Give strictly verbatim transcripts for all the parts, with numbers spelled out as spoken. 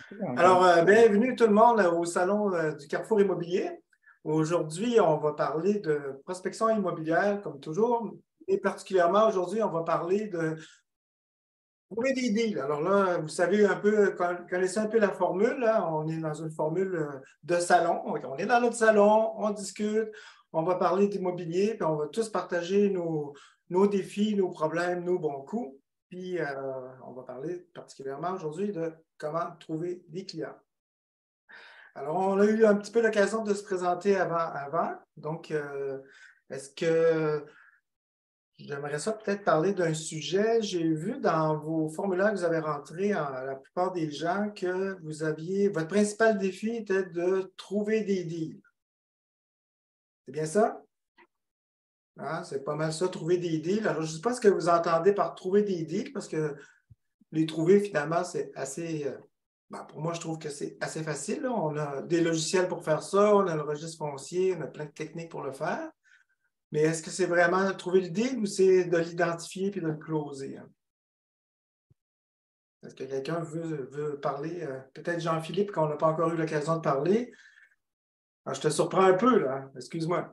Alors, euh, bienvenue tout le monde au salon euh, du Carrefour Immobilier. Aujourd'hui, on va parler de prospection immobilière, comme toujours, et particulièrement aujourd'hui, on va parler de trouver des deals. Alors là, vous savez un peu, connaissez un peu la formule, là. On est dans une formule euh, de salon. On est dans notre salon, on discute, on va parler d'immobilier, puis on va tous partager nos, nos défis, nos problèmes, nos bons coups. Puis, euh, on va parler particulièrement aujourd'hui de comment trouver des clients. Alors, on a eu un petit peu l'occasion de se présenter avant. avant. Donc, euh, est-ce que j'aimerais ça peut-être parler d'un sujet? J'ai vu dans vos formulaires que vous avez rentrés, en, la plupart des gens, que vous aviez, votre principal défi était de trouver des deals. C'est bien ça? Hein? C'est pas mal ça, trouver des deals. Alors, je ne sais pas ce que vous entendez par trouver des deals, parce que les trouver, finalement, c'est assez... Euh, ben, pour moi, je trouve que c'est assez facile, là. On a des logiciels pour faire ça, on a le registre foncier, on a plein de techniques pour le faire. Mais est-ce que c'est vraiment trouver le deal ou c'est de l'identifier puis de le closer? Hein? Est-ce que quelqu'un veut, veut parler? Euh, peut-être Jean-Philippe, qu'on n'a pas encore eu l'occasion de parler. Alors, je te surprends un peu, là. Excuse-moi.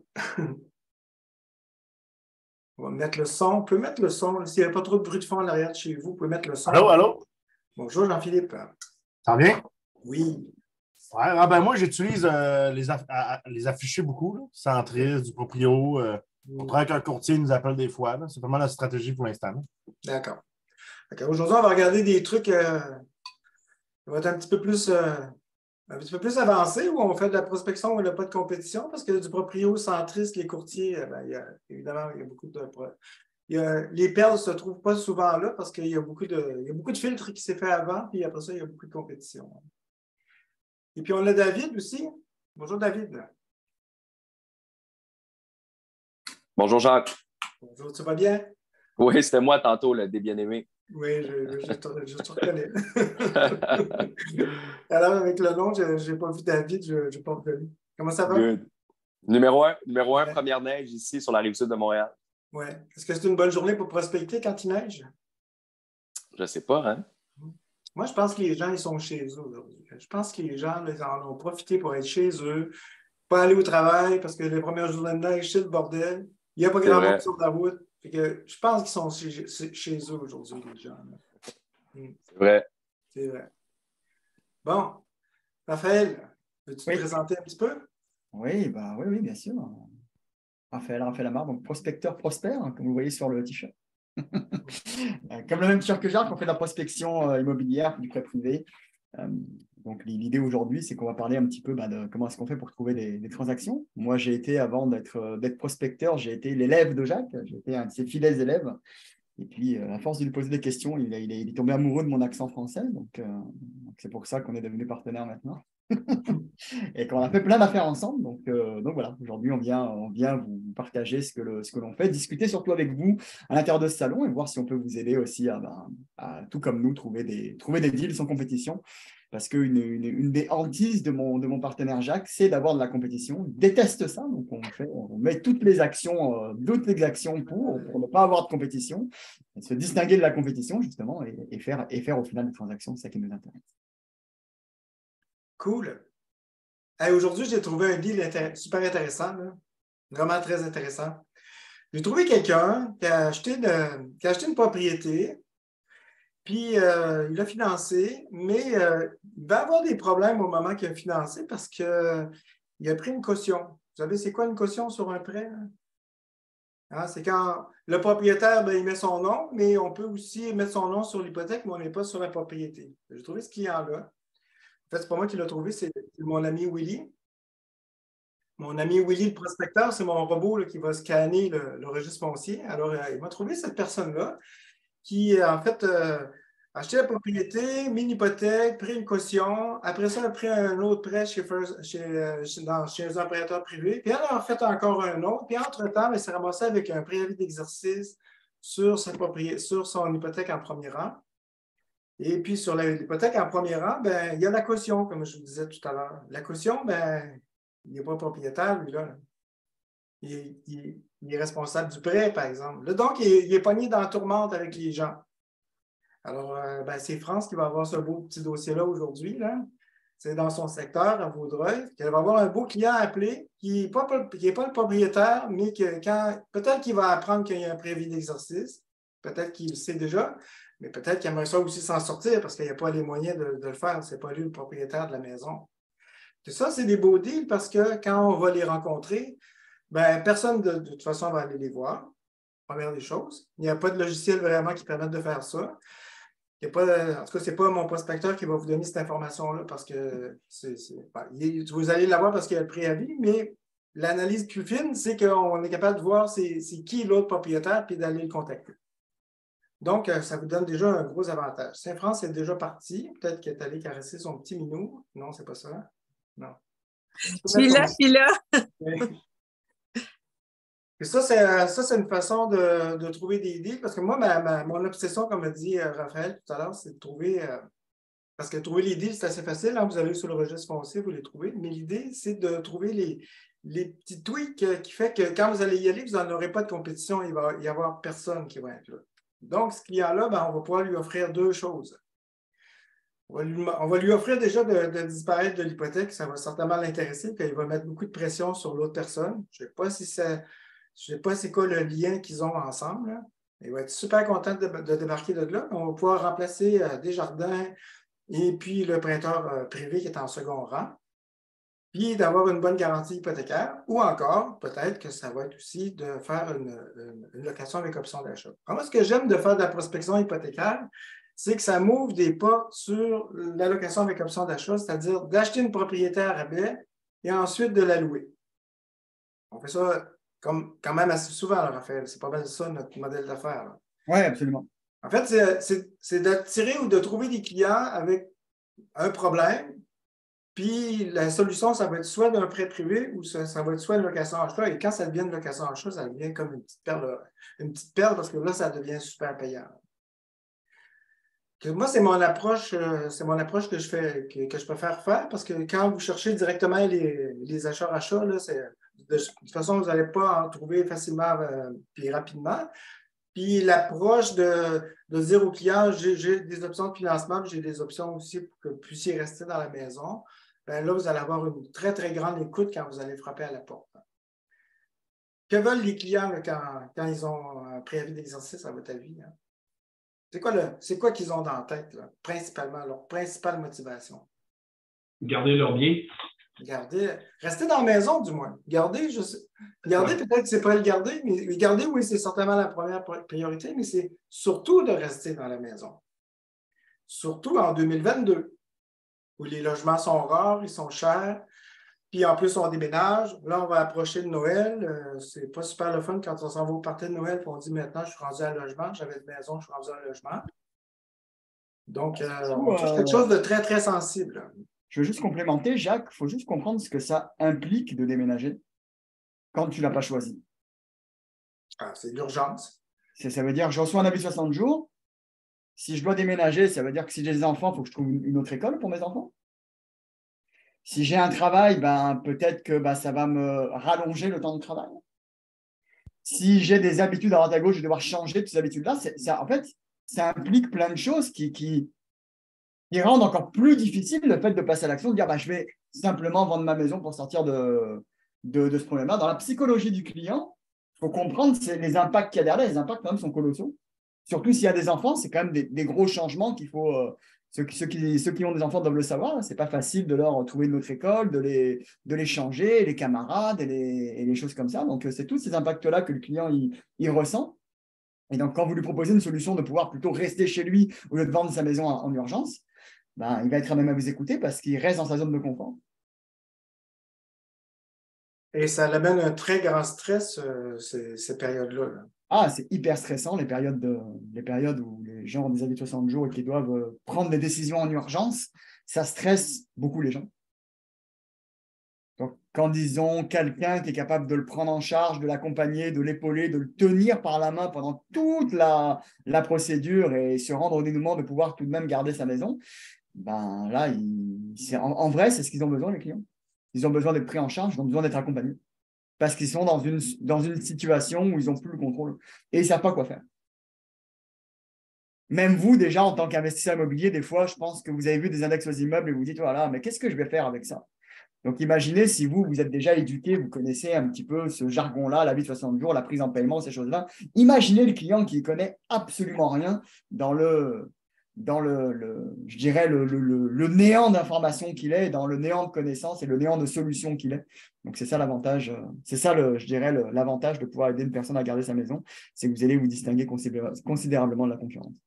On va mettre le son. On peut mettre le son. S'il n'y a pas trop de bruit de fond en arrière de chez vous, vous pouvez mettre le son. Allô, allô? Bonjour, Jean-Philippe. Ça va bien? Oui. Ouais, ah ben moi, j'utilise euh, les, aff à, les affichés beaucoup, là. Centris, du proprio. Euh, Mm. on travaille avec un courtier, il nous appelle des fois. C'est vraiment la stratégie pour l'instant. D'accord. Aujourd'hui, on va regarder des trucs euh, qui vont être un petit peu plus, euh, un petit peu plus avancés, où on fait de la prospection où il n'y a pas de compétition, parce que du proprio centriste, les courtiers, euh, ben, il y a, évidemment, il y a beaucoup de. Il y a, les perles ne se trouvent pas souvent là parce qu'il y a beaucoup de, il y a beaucoup de filtres qui s'est fait avant, puis après ça, il y a beaucoup de compétition. Et puis, on a David aussi. Bonjour, David. Bonjour Jacques. Bonjour, tu vas bien? Oui, c'était moi tantôt, le des bien-aimés. Oui, je, je, je, te, je te reconnais. Alors, avec le nom, je n'ai pas vu David, je n'ai pas reconnu. Comment ça va? Good. Numéro un, numéro un, Ouais. première neige ici sur la rive sud de Montréal. Oui. Est-ce que c'est une bonne journée pour prospecter quand il neige? Je ne sais pas, hein? Moi, je pense que les gens, ils sont chez eux aujourd'hui. Je pense que les gens, ils en ont profité pour être chez eux, pas aller au travail parce que les premières journées de neige, c'est le bordel. Il n'y a pas grand monde sur la route. Fait que je pense qu'ils sont chez, chez eux aujourd'hui, les gens. Mm. C'est vrai. C'est vrai. Bon, Raphaël, veux-tu Oui. te présenter un petit peu? Oui, bah, oui, oui, bien sûr. Raphaël, Raphaël Amar, donc prospecteur prospère, hein, comme vous voyez sur le t-shirt. Comme le même t-shirt que Jacques, on fait de la prospection euh, immobilière, du prêt privé. Euh, donc l'idée aujourd'hui, c'est qu'on va parler un petit peu bah, de comment est-ce qu'on fait pour trouver des, des transactions. Moi, j'ai été, avant d'être euh, d'être prospecteur, j'ai été l'élève de Jacques, j'ai été un de ses fidèles élèves. Et puis, euh, à force de lui poser des questions, il, a, il, est, il est tombé amoureux de mon accent français. Donc, euh, donc c'est pour ça qu'on est devenus partenaires maintenant. Et qu'on a fait plein d'affaires ensemble. Donc, euh, donc voilà, aujourd'hui, on vient, on vient vous partager ce que, le, ce que l'on fait, discuter surtout avec vous à l'intérieur de ce salon et voir si on peut vous aider aussi à, à, à tout comme nous, trouver des, trouver des deals sans compétition. Parce qu'une une, une des hantises de mon, de mon partenaire Jacques, c'est d'avoir de la compétition. Il déteste ça. Donc, on, fait, on met toutes les actions, euh, toutes les actions pour, pour ne pas avoir de compétition, et se distinguer de la compétition, justement, et, et, faire, et faire au final des transactions. C'est ça qui nous intéresse. Cool. Hey, aujourd'hui, j'ai trouvé un deal intér- super intéressant, là. Vraiment très intéressant. J'ai trouvé quelqu'un qui a acheté, de, qui a acheté une propriété, puis euh, il a financé, mais euh, il va avoir des problèmes au moment qu'il a financé parce qu'il a pris une caution. Vous savez, c'est quoi une caution sur un prêt? Hein, c'est quand le propriétaire, ben, il met son nom, mais on peut aussi mettre son nom sur l'hypothèque, mais on n'est pas sur la propriété. J'ai trouvé ce client-là. En fait, c'est pas moi qui l'ai trouvé, c'est mon ami Willy. Mon ami Willy, le prospecteur, c'est mon robot là, qui va scanner le, le registre foncier. Alors, euh, il m'a trouvé cette personne-là qui, en fait, euh, a acheté la propriété, mis une hypothèque, pris une caution. Après ça, a pris un autre prêt chez, chez, chez, dans, chez un prêteur privé. Puis elle en a fait encore un autre. Puis entre-temps, elle s'est ramassée avec un préavis d'exercice sur, sa propriété, sur son hypothèque en premier rang. Et puis, sur l'hypothèque en premier rang, ben, il y a la caution, comme je vous disais tout à l'heure. La caution, ben, il n'est pas propriétaire, lui, là. Il, il, il est responsable du prêt, par exemple. Là, donc, il, il est pogné dans la tourmente avec les gens. Alors, euh, ben, c'est France qui va avoir ce beau petit dossier-là aujourd'hui, là. C'est dans son secteur, à Vaudreuil. Elle va avoir un beau client appelé qui n'est pas, qui est pas le propriétaire, mais que quand peut-être qu'il va apprendre qu'il y a un préavis d'exercice, peut-être qu'il le sait déjà, mais peut-être qu'il aimerait ça aussi s'en sortir parce qu'il n'y a pas les moyens de, de le faire. Ce n'est pas lui le propriétaire de la maison. Tout ça, c'est des beaux deals parce que quand on va les rencontrer, ben, personne de, de toute façon va aller les voir. Première des choses. Il n'y a pas de logiciel vraiment qui permette de faire ça. Il y a pas, en tout cas, ce n'est pas mon prospecteur qui va vous donner cette information-là parce que c'est, c'est, ben, il, vous allez l'avoir parce qu'il y a le préavis, mais l'analyse plus fine, c'est qu'on est capable de voir c'est, c'est qui l'autre propriétaire puis d'aller le contacter. Donc, ça vous donne déjà un gros avantage. Saint-France est déjà parti. Peut-être qu'il est allé caresser son petit minou. Non, c'est pas ça. Non. Je suis là, je suis là. Et ça, c'est, ça, c'est une façon de, de trouver des deals, parce que moi, ma, ma, mon obsession, comme a dit Raphaël tout à l'heure, c'est de trouver, euh, parce que trouver les deals, c'est assez facile, hein, vous allez sur le registre foncier, vous les trouvez, mais l'idée, c'est de trouver les, les petits tweaks euh, qui fait que quand vous allez y aller, vous n'en aurez pas de compétition, il va y avoir personne qui va être là. Donc, ce client-là, ben, on va pouvoir lui offrir deux choses. On va lui, on va lui offrir déjà de, de disparaître de l'hypothèque, ça va certainement l'intéresser, qu'il va mettre beaucoup de pression sur l'autre personne. Je ne sais pas si c'est... Je ne sais pas c'est quoi le lien qu'ils ont ensemble. Là. Il va être super content de, de débarquer de là. On va pouvoir remplacer euh, Desjardins et puis le prêteur euh, privé qui est en second rang. Puis d'avoir une bonne garantie hypothécaire. Ou encore, peut-être que ça va être aussi de faire une, une, une location avec option d'achat. Alors, moi, ce que j'aime de faire de la prospection hypothécaire, c'est que ça m'ouvre des portes sur la location avec option d'achat, c'est-à-dire d'acheter une propriété à rabais et ensuite de la louer. On fait ça comme, quand même assez souvent, là, Raphaël. C'est pas mal ça, notre modèle d'affaires. Oui, absolument. En fait, c'est, c'est, c'est d'attirer ou de trouver des clients avec un problème, puis la solution, ça va être soit d'un prêt privé ou ça, ça va être soit une location achat. Et quand ça devient une location achat, ça devient comme une petite perle, une petite perle parce que là, ça devient super payant. Que moi, c'est mon approche, c'est mon approche que je fais, que, que je préfère faire parce que quand vous cherchez directement les, les achats-achats, là, c'est. De toute façon, vous n'allez pas en trouver facilement et euh, rapidement. Puis l'approche de, de dire aux clients, j'ai, j'ai des options de financement, puis j'ai des options aussi pour que vous puissiez rester dans la maison. Bien là, vous allez avoir une très, très grande écoute quand vous allez frapper à la porte. Que veulent les clients là, quand, quand ils ont un préavis d'exercice à votre avis? Hein? C'est quoi, le, c'est quoi qu'ils ont dans la tête, là, principalement, leur principale motivation? Garder leur bien. Garder, rester dans la maison, du moins. Garder, je sais. Garder, ouais. Peut-être que c'est pas le garder, mais garder, oui, c'est certainement la première priorité, mais c'est surtout de rester dans la maison. Surtout en deux mille vingt-deux, où les logements sont rares, ils sont chers, puis en plus, on déménage. Là, on va approcher de Noël. Euh, c'est pas super le fun quand on s'en va au party de Noël, puis on dit maintenant, je suis rendu à un logement, j'avais une maison, je suis rendu à un logement. Donc, euh, on touche quelque chose de très, très sensible. Là. Je veux juste complémenter, Jacques, il faut juste comprendre ce que ça implique de déménager quand tu ne l'as pas choisi. Ah, c'est l'urgence. C'est, ça veut dire je reçois un avis de soixante jours. Si je dois déménager, ça veut dire que si j'ai des enfants, il faut que je trouve une autre école pour mes enfants. Si j'ai un travail, ben, peut-être que ben, ça va me rallonger le temps de travail. Si j'ai des habitudes à droite à gauche, je vais devoir changer toutes ces habitudes-là. C'est, c'est, en fait, ça implique plein de choses qui... qui qui rendent encore plus difficile le fait de passer à l'action, de dire bah, je vais simplement vendre ma maison pour sortir de, de, de ce problème-là. Dans la psychologie du client, il faut comprendre c'est les impacts qu'il y a derrière. Les impacts, quand même, sont colossaux. Surtout s'il y a des enfants, c'est quand même des, des gros changements qu'il faut. Euh, ceux, ceux, qui, ceux qui ont des enfants doivent le savoir. Ce n'est pas facile de leur trouver une autre école, de les, de les changer, les camarades et les, et les choses comme ça. Donc, c'est tous ces impacts-là que le client il, il ressent. Et donc, quand vous lui proposez une solution de pouvoir plutôt rester chez lui au lieu de vendre sa maison en, en urgence, ben, il va être même à vous écouter parce qu'il reste dans sa zone de confort. Et ça amène un très grand stress, euh, ces, ces périodes-là. Là. Ah, c'est hyper stressant, les périodes, de, les périodes où les gens ont des avis de soixante jours et qui doivent prendre des décisions en urgence. Ça stresse beaucoup les gens. Donc, quand ils ont quelqu'un qui est capable de le prendre en charge, de l'accompagner, de l'épauler, de le tenir par la main pendant toute la, la procédure et se rendre au dénouement de pouvoir tout de même garder sa maison, ben là, il, c'est, en, en vrai, c'est ce qu'ils ont besoin, les clients. Ils ont besoin d'être pris en charge, ils ont besoin d'être accompagnés. Parce qu'ils sont dans une, dans une situation où ils n'ont plus le contrôle et ils ne savent pas quoi faire. même vous, déjà, en tant qu'investisseur immobilier, des fois, je pense que vous avez vu des index aux immeubles et vous dites, voilà, mais qu'est-ce que je vais faire avec ça? Donc, imaginez si vous, vous êtes déjà éduqué, vous connaissez un petit peu ce jargon-là, la vie de soixante jours, la prise en paiement, ces choses-là. Imaginez le client qui ne connaît absolument rien dans le, dans le, le je dirais, le, le, le, le néant d'informations qu'il est, dans le néant de connaissances et le néant de solutions qu'il est. Donc, c'est ça l'avantage, c'est ça, le, je dirais, le, l'avantage de pouvoir aider une personne à garder sa maison, c'est que vous allez vous distinguer considérablement de la concurrence.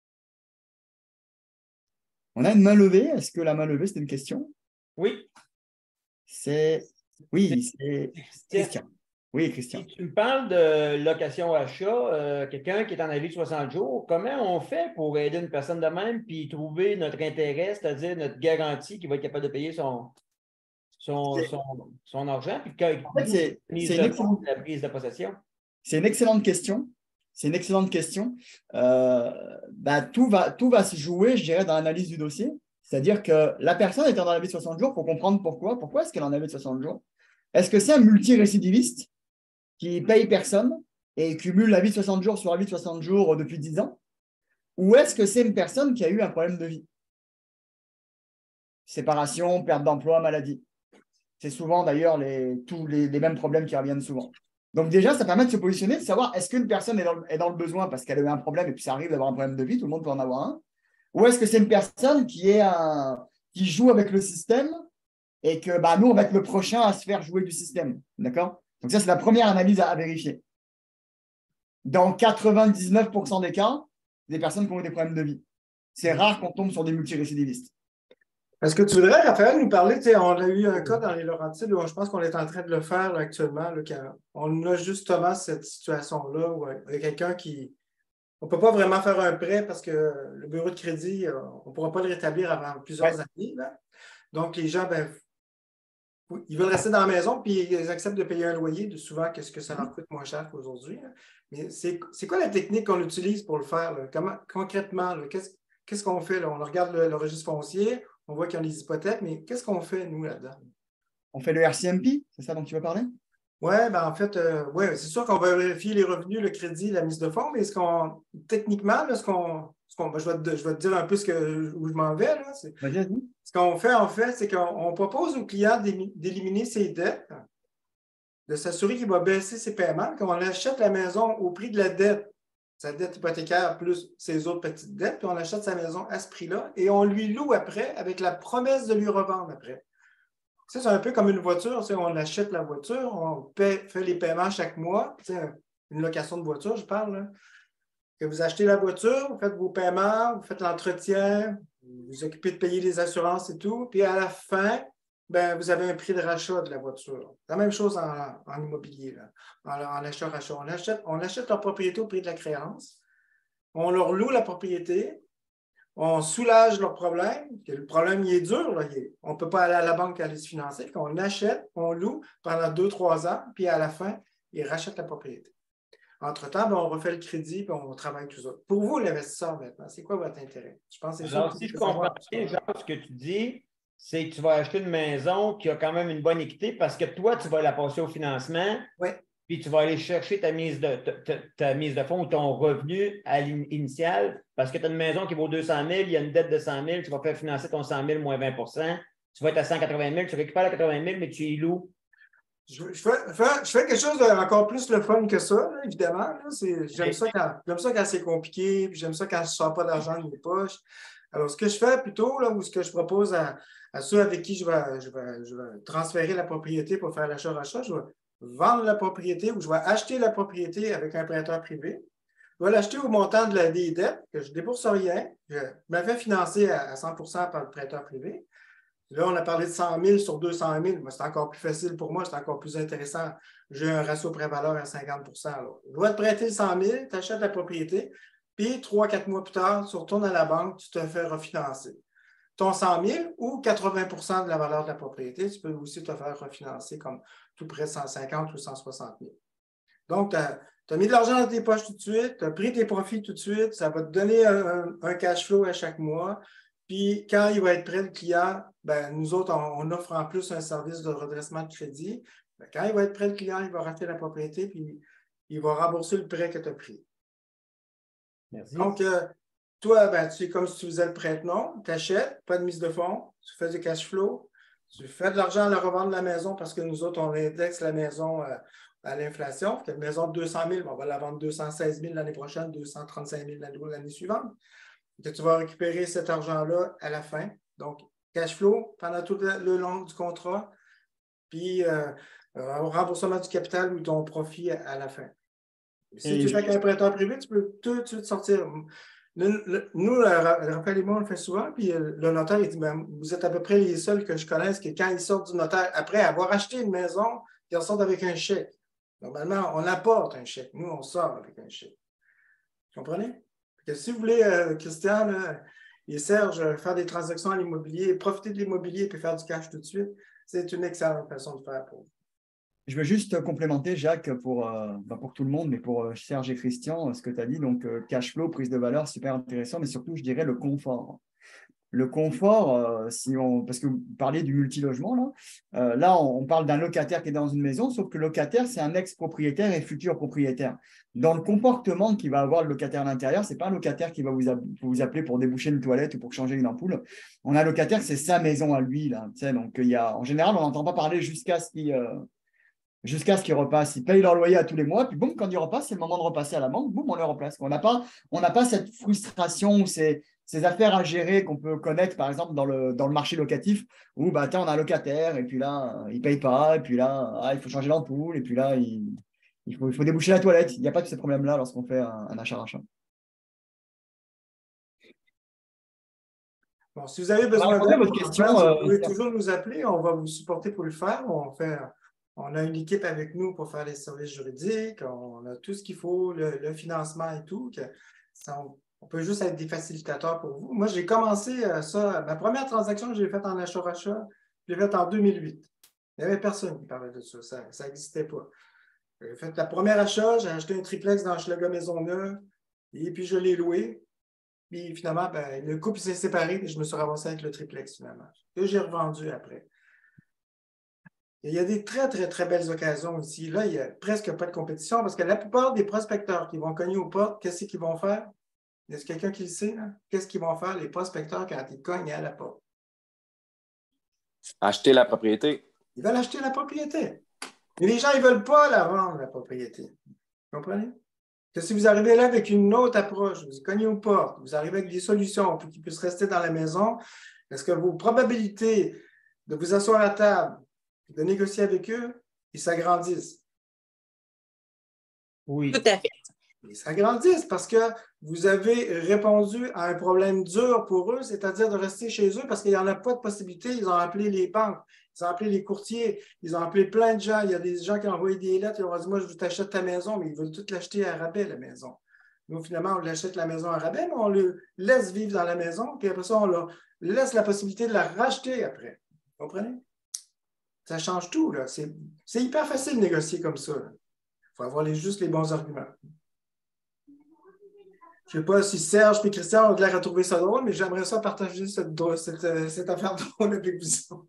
On a une main levée. Est-ce que la main levée, c'était une question? Oui. C'est oui, c'est Christian. Oui, Christian. Si tu me parles de location-achat, euh, quelqu'un qui est en avis de soixante jours, comment on fait pour aider une personne de même puis trouver notre intérêt, c'est-à-dire notre garantie qu'il va être capable de payer son, son, son, son argent, puis en fait, c'est, c'est une excellente... la prise de possession? C'est une excellente question. C'est une excellente question. Euh, ben, tout va, tout va se jouer, je dirais, dans l'analyse du dossier. C'est-à-dire que la personne étant dans la vie de soixante jours, il faut comprendre pourquoi. Pourquoi est-ce qu'elle est en avis de soixante jours? Est-ce que c'est un multirécidiviste qui paye personne et cumule la vie de soixante jours sur la vie de soixante jours depuis dix ans? Ou est-ce que c'est une personne qui a eu un problème de vie? Séparation, perte d'emploi, maladie. C'est souvent d'ailleurs les, tous les, les mêmes problèmes qui reviennent souvent. Donc déjà, ça permet de se positionner, de savoir est-ce qu'une personne est dans, le, est dans le besoin parce qu'elle a eu un problème et puis ça arrive d'avoir un problème de vie, tout le monde peut en avoir un. Ou est-ce que c'est une personne qui, est un, qui joue avec le système et que bah, nous, on va être le prochain à se faire jouer du système. D'accord? Donc ça, c'est la première analyse à, à vérifier. Dans quatre-vingt-dix-neuf pour cent des cas, des personnes qui ont eu des problèmes de vie. C'est rare qu'on tombe sur des multirécidivistes. Est-ce que tu voudrais, Raphaël, nous parler, on a eu un cas dans les Laurentides où je pense qu'on est en train de le faire là, actuellement. Là, on a justement cette situation-là où il y a quelqu'un qui... On ne peut pas vraiment faire un prêt parce que le bureau de crédit, on ne pourra pas le rétablir avant plusieurs ouais. années. Là. Donc, les gens, ben, ils veulent rester dans la maison puis ils acceptent de payer un loyer, de souvent qu'est-ce que ça leur coûte moins cher qu'aujourd'hui. Mais c'est, c'est quoi la technique qu'on utilise pour le faire? Là? Comment, concrètement, là, qu'est-ce, qu'est-ce qu'on fait? Là? On regarde le, le registre foncier, on voit qu'ils ont des hypothèques, mais qu'est-ce qu'on fait, nous, là-dedans? On fait le R C M P, c'est ça dont tu veux parler? Oui, ben en fait, euh, ouais, c'est sûr qu'on va vérifier les revenus, le crédit, la mise de fonds, mais ce qu'on, techniquement, là, ce qu'on, ce qu'on ben, je, vais te, je vais te dire un peu ce que, où je m'en vais. Là, c'est, ce qu'on fait, en fait, c'est qu'on propose au client d'éliminer ses dettes, de s'assurer qu'il va baisser ses paiements, qu'on achète la maison au prix de la dette, sa dette hypothécaire plus ses autres petites dettes, puis on achète sa maison à ce prix-là et on lui loue après avec la promesse de lui revendre après. C'est un peu comme une voiture. On achète la voiture, on paie, fait les paiements chaque mois. Une location de voiture, je parle. Là. Que vous achetez la voiture, vous faites vos paiements, vous faites l'entretien, vous vous occupez de payer les assurances et tout. Puis à la fin, ben, vous avez un prix de rachat de la voiture. La même chose en, en immobilier, là. En, en achat-rachat. On achète, on achète leur propriété au prix de la créance. On leur loue la propriété. On soulage leur problème. Le problème, il est dur. Là. On ne peut pas aller à la banque aller se financer. On achète, on loue pendant deux, trois ans, puis à la fin, ils rachètent la propriété. Entre-temps, ben, on refait le crédit, puis on travaille tout ça. Pour vous, l'investisseur, maintenant, c'est quoi votre intérêt? Je pense que c'est Alors, ça si je comprends bien, genre, ce que tu dis, c'est que tu vas acheter une maison qui a quand même une bonne équité parce que toi, tu vas la passer au financement. Oui. Puis tu vas aller chercher ta mise de, ta, ta mise de fonds ou ton revenu à l'initial parce que tu as une maison qui vaut deux cent mille, il y a une dette de cent mille, tu vas faire financer ton cent mille moins vingt pour cent, tu vas être à cent quatre-vingt mille, tu récupères la quatre-vingt mille, mais tu y loues. Je, je, fais, je fais quelque chose d'encore plus le fun que ça, là, évidemment. Là, c'est, j'aime, ça quand, j'aime ça quand c'est compliqué, puis j'aime ça quand je ne sors pas d'argent de mes poches. Alors, ce que je fais plutôt, là, ou ce que je propose à, à ceux avec qui je vais, je, vais, je vais transférer la propriété pour faire l'achat-rachat, je vais vendre la propriété ou je vais acheter la propriété avec un prêteur privé. Je vais l'acheter au montant de la, des dettes, que je ne débourse rien. Je m'avais financé à, à cent pour cent par le prêteur privé. Là, on a parlé de cent mille sur deux cent mille. Moi, c'est encore plus facile pour moi, c'est encore plus intéressant. J'ai un ratio prêt-valeur à cinquante pour cent. Là. Je vais te prêter cent mille, tu achètes la propriété, puis trois, quatre mois plus tard, tu retournes à la banque, tu te fais refinancer. Ton cent mille ou quatre-vingts pour cent de la valeur de la propriété, tu peux aussi te faire refinancer comme tout près de cent cinquante ou cent soixante mille. Donc, tu as, tu as mis de l'argent dans tes poches tout de suite, tu as pris tes profits tout de suite, ça va te donner un, un cash flow à chaque mois. Puis, quand il va être prêt, le client, ben, nous autres, on, on offre en plus un service de redressement de crédit. Ben, quand il va être prêt, le client, il va racheter la propriété, puis il va rembourser le prêt que tu as pris. Merci. Donc, euh, toi, ben, tu es comme si tu faisais le prête-nom, tu achètes, pas de mise de fonds, tu fais du cash flow, tu fais de l'argent à la revente de la maison parce que nous autres, on indexe la maison euh, à l'inflation. Fait que une maison de deux cent mille, on va la vendre deux cent seize mille l'année prochaine, deux cent trente-cinq mille l'année suivante. Que tu vas récupérer cet argent-là à la fin. Donc, cash flow pendant tout le, le long du contrat, puis euh, remboursement du capital ou ton profit à, à la fin. Si Et tu fais avec un prêteur privé, tu peux tout de suite sortir. Le, le, nous, Raphaël et moi, on le fait souvent, puis le notaire, il dit ben, vous êtes à peu près les seuls que je connaisse que quand ils sortent du notaire, après avoir acheté une maison, ils ressortent avec un chèque. Normalement, on apporte un chèque. Nous, on sort avec un chèque. Vous comprenez? Que si vous voulez, euh, Christian là, et Serge, euh, faire des transactions à l'immobilier, profiter de l'immobilier et faire du cash tout de suite, c'est une excellente façon de faire pour vous. Je veux juste complémenter, Jacques, pour, euh, ben pour tout le monde, mais pour euh, Serge et Christian, ce que tu as dit. Donc, euh, cash flow, prise de valeur, super intéressant, mais surtout, je dirais le confort. Le confort, euh, si on, parce que vous parlez du multilogement, là, euh, là on, on parle d'un locataire qui est dans une maison, sauf que le locataire, c'est un ex-propriétaire et futur propriétaire. Dans le comportement qu'il va avoir le locataire à l'intérieur, ce n'est pas un locataire qui va vous, vous appeler pour déboucher une toilette ou pour changer une ampoule. On a un locataire, c'est sa maison à lui. Là, donc, il y a, en général, on n'entend pas parler jusqu'à ce qu'il euh, jusqu'à ce qu'ils repassent. Ils payent leur loyer à tous les mois, puis boum, quand ils repassent, c'est le moment de repasser à la banque, boum, on les replace. On n'a pas, on n'a pas cette frustration ou ces, ces affaires à gérer qu'on peut connaître, par exemple, dans le, dans le marché locatif, où bah, on a un locataire, et puis là, il ne paye pas, et puis là, ah, il faut changer l'ampoule, et puis là, il, il, faut, il faut déboucher la toilette. Il n'y a pas de ces problèmes-là lorsqu'on fait un, un achat-rachat. Bon, si vous avez besoin de votre question, vous euh, pouvez toujours nous appeler, on va vous supporter pour le faire. On fait... On a une équipe avec nous pour faire les services juridiques, on a tout ce qu'il faut, le, le financement et tout. Que ça, on, on peut juste être des facilitateurs pour vous. Moi, j'ai commencé ça, ma première transaction que j'ai faite en achat-rachat, je l'ai faite en deux mille huit. Il n'y avait personne qui parlait de ça, ça n'existait pas. J'ai fait la première achat, j'ai acheté un triplex dans Hochelaga Maisonneuve, et puis je l'ai loué. Puis finalement, ben, le couple s'est séparé et je me suis ramassé avec le triplex finalement, que j'ai revendu après. Il y a des très, très, très belles occasions ici. Là, il n'y a presque pas de compétition parce que la plupart des prospecteurs qui vont cogner aux portes, qu'est-ce qu'ils vont faire? Est-ce quelqu'un qui le sait? Qu'est-ce qu'ils vont faire, les prospecteurs, quand ils cognent à la porte? Acheter la propriété. Ils veulent acheter la propriété. Mais les gens, ils ne veulent pas la vendre, la propriété. Vous comprenez? Que si vous arrivez là avec une autre approche, vous cognez aux portes, vous arrivez avec des solutions pour qu'ils puissent rester dans la maison, est-ce que vos probabilités de vous asseoir à table, de négocier avec eux, ils s'agrandissent. Oui. Tout à fait. Ils s'agrandissent parce que vous avez répondu à un problème dur pour eux, c'est-à-dire de rester chez eux parce qu'il n'y en a pas de possibilité. Ils ont appelé les banques, ils ont appelé les courtiers, ils ont appelé plein de gens. Il y a des gens qui ont envoyé des lettres, ils ont dit « Moi, je t'achète ta maison », mais ils veulent tout l'acheter à rabais, la maison. Nous, finalement, on l'achète la maison à rabais, mais on le laisse vivre dans la maison, puis après ça, on leur laisse la possibilité de la racheter après. Vous comprenez? Ça change tout, là. C'est, c'est hyper facile de négocier comme ça. Il faut avoir les, juste les bons arguments. Je ne sais pas si Serge et Christian ont l'air à trouver ça drôle, mais j'aimerais ça partager cette, cette, cette affaire drôle avec vous.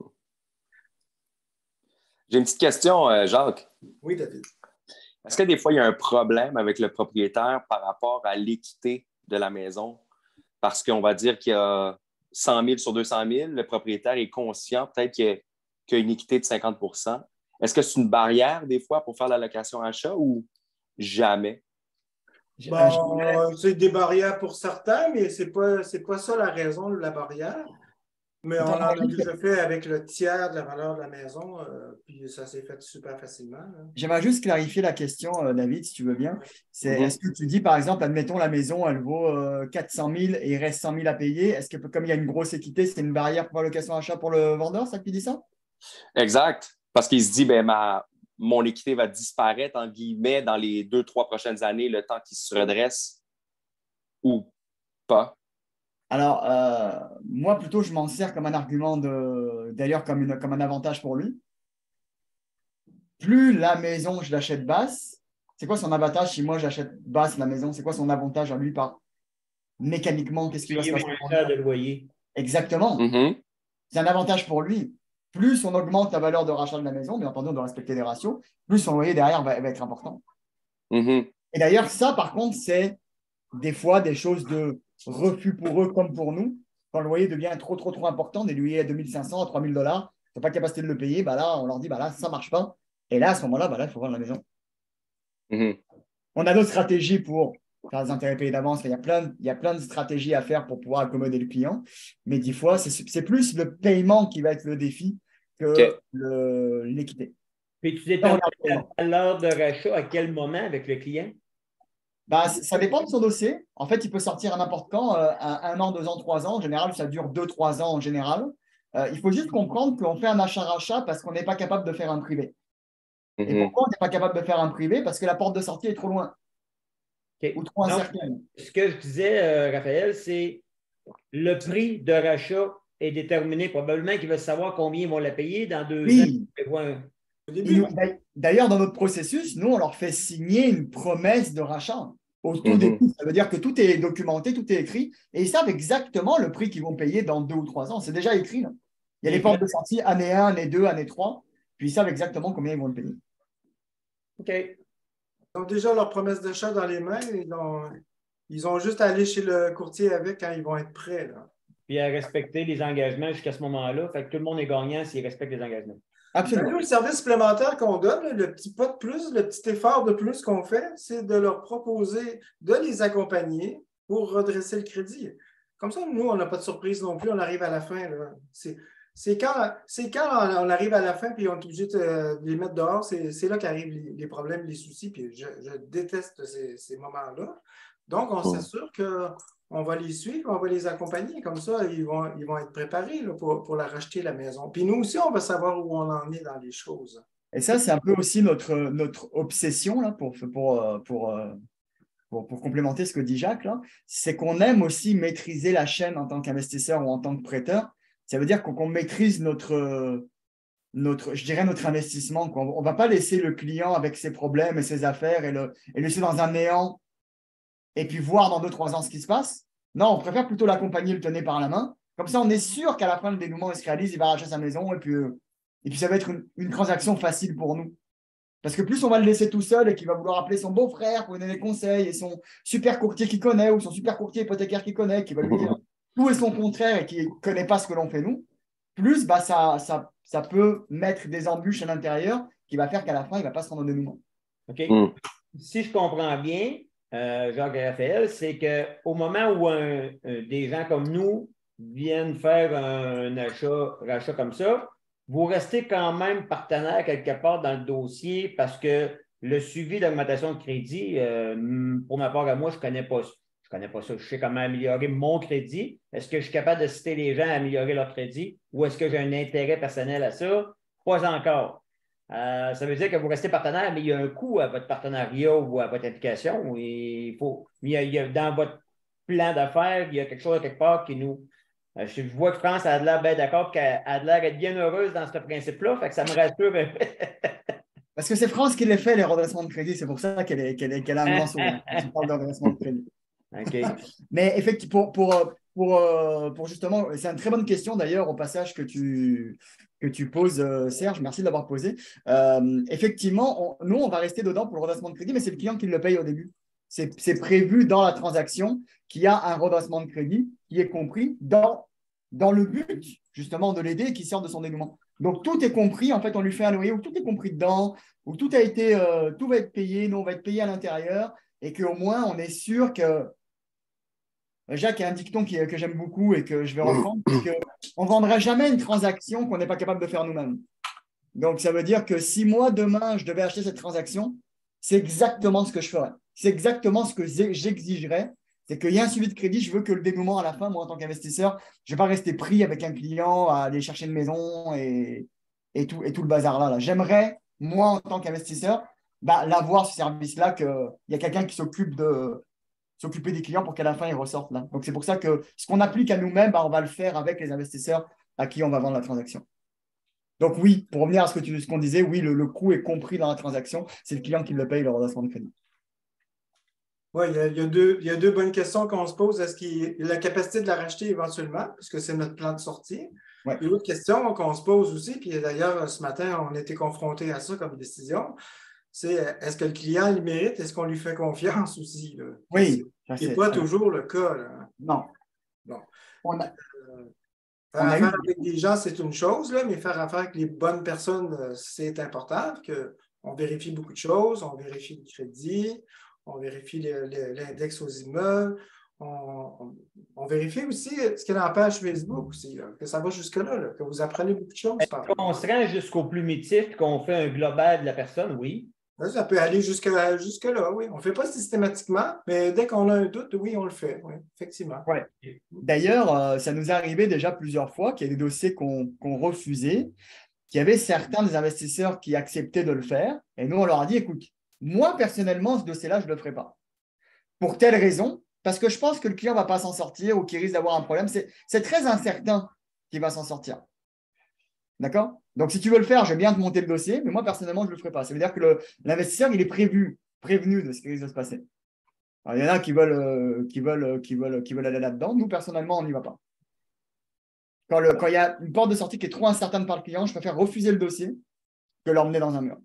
J'ai une petite question, euh, Jacques. Oui, David. Est-ce que des fois, il y a un problème avec le propriétaire par rapport à l'équité de la maison? Parce qu'on va dire qu'il y a cent mille sur deux cent mille, le propriétaire est conscient peut-être qu'il y a qu'il y a une équité de cinquante pour cent. Est-ce que c'est une barrière des fois pour faire la location achat ou jamais? Bon, c'est des barrières pour certains, mais ce n'est pas, c'est pas ça la raison de la barrière. Mais on en a déjà fait avec le tiers de la valeur de la maison, euh, puis ça s'est fait super facilement. Là. J'aimerais juste clarifier la question, euh, David, si tu veux bien. C'est, Mm-hmm. Est-ce que tu dis, par exemple, admettons, la maison, elle vaut euh, quatre cent mille et il reste cent mille à payer. Est-ce que, comme il y a une grosse équité, c'est une barrière pour la location achat pour le vendeur, ça que tu dis ça? Exact. Parce qu'il se dit, ben, ma, mon équité va disparaître, en guillemets, dans les deux, trois prochaines années, le temps qu'il se redresse ou pas. Alors, euh, moi, plutôt, je m'en sers comme un argument, de, d'ailleurs, comme, une, comme un avantage pour lui. Plus la maison, je l'achète basse, c'est quoi son avantage si moi, j'achète basse la maison? C'est quoi son avantage à lui par mécaniquement? Qu'est-ce qui va se passer? De loyer. Exactement. Mm-hmm. C'est un avantage pour lui. Plus on augmente la valeur de rachat de la maison, bien entendu, on doit respecter les ratios, plus son loyer derrière va, va être important. Mm-hmm. Et d'ailleurs, ça, par contre, c'est des fois des choses de refus pour eux comme pour nous. Quand le loyer devient trop, trop, trop important, des loyers à deux mille cinq cents, à trois mille dollars, tu n'as pas capacité de le payer, bah là, on leur dit, bah là, ça ne marche pas. Et là, à ce moment-là, bah là, il faut vendre la maison. Mhm. On a d'autres stratégies pour faire des intérêts payés d'avance. Il y a plein, il y a plein de stratégies à faire pour pouvoir accommoder le client. Mais dix fois, c'est, c'est plus le paiement qui va être le défi que Ok. le- l'équité. Puis tu détermines la valeur de rachat à quel moment avec le client? Bah, c- ça dépend de son dossier. En fait, il peut sortir à n'importe quand, euh, un, un an, deux ans, trois ans. En général, ça dure deux, trois ans en général. Euh, il faut juste comprendre qu'on fait un achat-rachat parce qu'on n'est pas capable de faire un privé. Et Mhm. pourquoi on n'est pas capable de faire un privé? Parce que la porte de sortie est trop loin OK. ou trop Donc, incertaine. ce que je disais, euh, Raphaël, c'est le prix de rachat est déterminé. Probablement qu'ils veulent savoir combien ils vont la payer dans deux ans. Oui. C'est quoi un- Au Et début, nous- d'ail- D'ailleurs, dans notre processus, nous, on leur fait signer une promesse de rachat. Au tout Mhm. début, ça veut dire que tout est documenté, tout est écrit, et ils savent exactement le prix qu'ils vont payer dans deux ou trois ans. C'est déjà écrit, là. Il y a les portes de sortie année un, année deux, année trois, puis ils savent exactement combien ils vont le payer. OK. ils ont déjà leur promesse d'achat dans les mains. Ils ont, ils ont juste à aller chez le courtier avec quand ils vont être prêts. Là. Puis à respecter les engagements jusqu'à ce moment-là. Fait que tout le monde est gagnant s'il respecte les engagements. Ben, Absolument. nous, le service supplémentaire qu'on donne, là, le petit pas de plus, le petit effort de plus qu'on fait, c'est de leur proposer de les accompagner pour redresser le crédit. Comme ça, nous, on n'a pas de surprise non plus, on arrive à la fin. là. C'est, c'est quand, c'est quand on arrive à la fin et on est obligé de les mettre dehors, c'est, c'est là qu'arrivent les, les problèmes, les soucis, puis je, je déteste ces, ces moments-là. Donc, on s'assure qu'on va les suivre, on va les accompagner. Comme ça, ils vont, ils vont être préparés là, pour, pour la racheter, la maison. Puis nous aussi, on va savoir où on en est dans les choses. Et ça, c'est un peu aussi notre, notre obsession, là, pour, pour, euh, pour, euh, pour, pour complémenter ce que dit Jacques, là, c'est qu'on aime aussi maîtriser la chaîne en tant qu'investisseur ou en tant que prêteur. Ça veut dire qu'on qu'on maîtrise notre, euh, notre, je dirais notre investissement. Quoi. On ne va pas laisser le client avec ses problèmes et ses affaires et le, et le laisser dans un néant et puis voir dans deux, trois ans ce qui se passe. Non, on préfère plutôt l'accompagner, le tenir par la main. Comme ça, on est sûr qu'à la fin, le dénouement il se réalise, il va arracher sa maison et puis, euh, et puis ça va être une, une transaction facile pour nous. Parce que plus on va le laisser tout seul et qu'il va vouloir appeler son beau-frère pour lui donner des conseils et son super courtier qu'il connaît ou son super courtier hypothécaire qu'il connaît, qui va lui dire tout et son contraire et qui ne connaît pas ce que l'on fait nous, plus bah, ça, ça, ça peut mettre des embûches à l'intérieur qui va faire qu'à la fin, il ne va pas se rendre au dénouement. OK. Mm. Si je comprends bien, euh, Jacques et Raphaël, c'est qu'au moment où un, un- des gens comme nous viennent faire un achat, rachat comme ça, vous restez quand même partenaire quelque part dans le dossier parce que le suivi d'augmentation de crédit, euh, pour ma part à moi, je ne connais pas ça. Je ne connais pas ça. Je sais comment améliorer mon crédit. Est-ce que je suis capable de citer les gens à améliorer leur crédit ou est-ce que j'ai un intérêt personnel à ça? Pas encore. Euh, ça veut dire que vous restez partenaire, mais il y a un coût à votre partenariat ou à votre implication. Il faut, il y a, il y a, dans votre plan d'affaires, il y a quelque chose quelque part qui nous. Euh, je vois que France a l'air bien d'accord, qu'elle a l'air d'être bien heureuse dans ce principe-là, fait que ça me rassure un peu. Parce que c'est France qui les fait, les redressements de crédit. C'est pour ça qu'elle est, qu'elle est, qu'elle a un grand sourire quand tu parles de redressement de crédit. OK. Mais effectivement, pour, pour, pour, pour justement, c'est une très bonne question d'ailleurs au passage que tu, que tu poses, Serge. Merci de l'avoir posé. Euh, effectivement, on, nous, on va rester dedans pour le redressement de crédit, mais c'est le client qui le paye au début. C'est, c'est prévu dans la transaction qu'il y a un redressement de crédit qui est compris dans, dans le but justement de l'aider et qui sort de son dénouement. Donc tout est compris. En fait, on lui fait un loyer où tout est compris dedans, où tout a été, euh, tout va être payé, nous on va être payé à l'intérieur et qu'au moins on est sûr que Jacques a un dicton qui, que j'aime beaucoup et que je vais reprendre, c'est qu'on ne vendra jamais une transaction qu'on n'est pas capable de faire nous-mêmes. Donc, ça veut dire que si moi, demain, je devais acheter cette transaction, c'est exactement ce que je ferais. C'est exactement ce que j'exigerais. C'est qu'il y a un suivi de crédit. Je veux que le dénouement à la fin, moi, en tant qu'investisseur, je ne vais pas rester pris avec un client à aller chercher une maison et, et, tout, et tout le bazar-là. Là. J'aimerais, moi, en tant qu'investisseur, bah, l'avoir, ce service-là, qu'il y a quelqu'un qui s'occupe de s'occuper des clients pour qu'à la fin, ils ressortent là. Donc, c'est pour ça que ce qu'on applique à nous-mêmes, bah, on va le faire avec les investisseurs à qui on va vendre la transaction. Donc, oui, pour revenir à ce que tu, ce qu'on disait, oui, le, le coût est compris dans la transaction. C'est le client qui le paye, le redressement de crédit. Oui, il y, a, il, y a deux, il y a deux bonnes questions qu'on se pose. Est-ce qu'il y a la capacité de la racheter éventuellement, puisque c'est notre plan de sortie? Ouais. Et l'autre question qu'on se pose aussi, puis d'ailleurs, ce matin, on a été confronté à ça comme décision, c'est est-ce que le client le mérite? Est-ce qu'on lui fait confiance aussi? Là? Oui. Ce n'est pas toujours le cas. Là. Non. Non. On a, Euh, on faire a affaire eu... avec des gens, c'est une chose, là, mais faire affaire avec les bonnes personnes, euh, c'est important. Que on vérifie beaucoup de choses, on vérifie le crédit, on vérifie le- le- l'index aux immeubles, on, on- on vérifie aussi ce qu'il y a dans la page Facebook aussi, là, que ça va jusque-là, là, que vous apprenez beaucoup de choses par là. On se rend jusqu'au plumitif, qu'on fait un global de la personne, oui. Ouais, ça peut aller jusque, jusque-là, oui. On ne le fait pas systématiquement, mais dès qu'on a un doute, oui, on le fait, oui, effectivement. Ouais. D'ailleurs, euh, ça nous est arrivé déjà plusieurs fois qu'il y a des dossiers qu'on qu'on refusait, qu'il y avait certains des investisseurs qui acceptaient de le faire, et nous, on leur a dit, écoute, moi, personnellement, ce dossier-là, je ne le ferai pas. Pour telle raison, parce que je pense que le client ne va pas s'en sortir ou qu'il risque d'avoir un problème. C'est très incertain qu'il va s'en sortir. D'accord? Donc, si tu veux le faire, je vais bien te monter le dossier, mais moi, personnellement, je ne le ferai pas. Ça veut dire que l'investisseur, il est prévu, prévenu de ce qui risque de se passer. Alors, il y en a qui veulent, euh, qui veulent, qui veulent, qui veulent aller là-dedans. Nous, personnellement, on n'y va pas. Quand, le, quand il y a une porte de sortie qui est trop incertaine par le client, je préfère refuser le dossier que l'emmener dans un mur.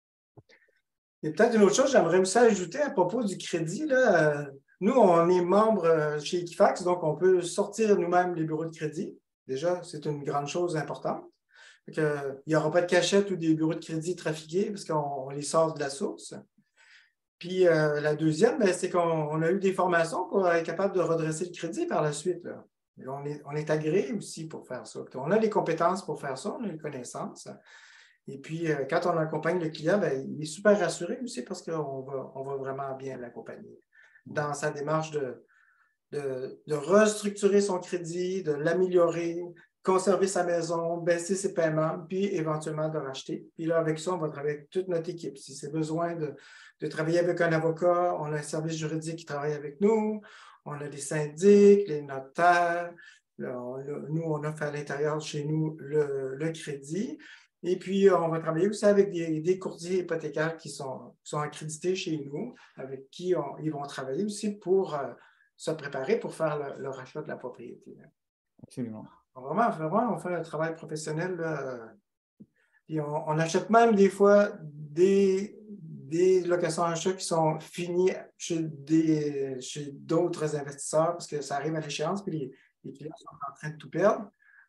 Et peut-être une autre chose, j'aimerais aussi ajouter à propos du crédit. Là, euh, nous, on est membre euh, chez Equifax, donc on peut sortir nous-mêmes les bureaux de crédit. Déjà, c'est une grande chose importante. Donc, euh, il n'y aura pas de cachette ou des bureaux de crédit trafiqués parce qu'on les sort de la source. Puis euh, la deuxième, ben, c'est qu'on a eu des formations pour être capable de redresser le crédit par la suite. Là. On est, on est agréé aussi pour faire ça. On a les compétences pour faire ça, on a les connaissances. Et puis, euh, quand on accompagne le client, ben, il est super rassuré aussi parce qu'on va, on va vraiment bien l'accompagner dans sa démarche de, de, de restructurer son crédit, de l'améliorer, conserver sa maison, baisser ses paiements, puis éventuellement de racheter. Puis là, avec ça, on va travailler avec toute notre équipe. Si c'est besoin de, de travailler avec un avocat, on a un service juridique qui travaille avec nous, on a des syndics, les notaires. Là, on, là, nous, on offre à l'intérieur chez nous le, le crédit. Et puis, on va travailler aussi avec des, des courtiers hypothécaires qui sont, sont accrédités chez nous, avec qui on, ils vont travailler aussi pour euh, se préparer pour faire le, le rachat de la propriété. Absolument. Vraiment, vraiment, on fait un travail professionnel. Là. Puis on, on achète même des fois des, des locations achat qui sont finies chez des, chez d'autres investisseurs parce que ça arrive à l'échéance, puis les, les clients sont en train de tout perdre.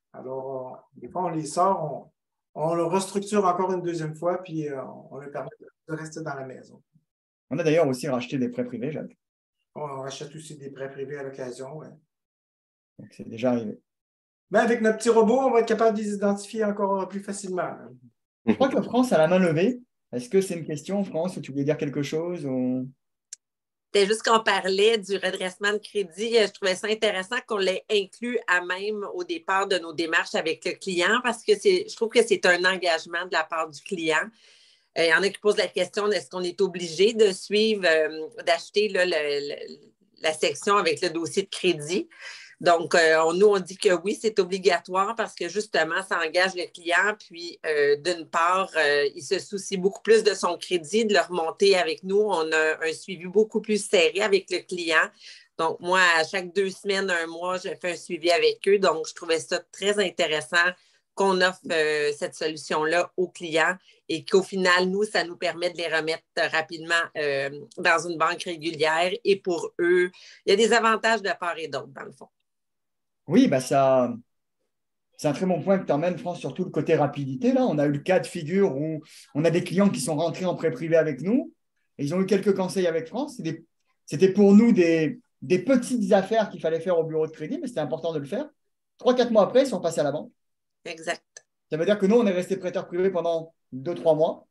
Alors, des fois, on les sort, on, on le restructure encore une deuxième fois, puis euh, on leur permet de rester dans la maison. On a d'ailleurs aussi racheté des prêts privés, Jacques. On achète aussi des prêts privés à l'occasion, oui. Donc, c'est déjà arrivé. Mais avec notre petit robot, on va être capable de les identifier encore plus facilement. Là. Je crois que France a la main levée. Est-ce que c'est une question, France, ou tu voulais dire quelque chose ou... C'était juste qu'on parlait du redressement de crédit. Je trouvais ça intéressant qu'on l'ait inclus à même au départ de nos démarches avec le client parce que c'est, je trouve que c'est un engagement de la part du client. Il y en a qui posent la question, est-ce qu'on est obligé de suivre, euh, d'acheter là, le, le, la section avec le dossier de crédit? Donc, euh, on, nous, on dit que oui, c'est obligatoire parce que justement, ça engage le client. Puis, euh, d'une part, euh, il se soucie beaucoup plus de son crédit, de le remonter avec nous. On a un suivi beaucoup plus serré avec le client. Donc, moi, à chaque deux semaines, un mois, je fais un suivi avec eux. Donc, je trouvais ça très intéressant qu'on offre euh, cette solution-là aux clients et qu'au final, nous, ça nous permet de les remettre rapidement euh, dans une banque régulière. Et pour eux, il y a des avantages de part et d'autre, dans le fond. Oui, bah ça, c'est un très bon point que tu emmènes, France, surtout le côté rapidité. Là, on a eu le cas de figure où on a des clients qui sont rentrés en prêt privé avec nous et ils ont eu quelques conseils avec France. C'était pour nous des, des petites affaires qu'il fallait faire au bureau de crédit, mais c'était important de le faire. Trois, quatre mois après, ils sont passés à la banque. Exact. Ça veut dire que nous, on est resté prêteur privé pendant deux, trois mois,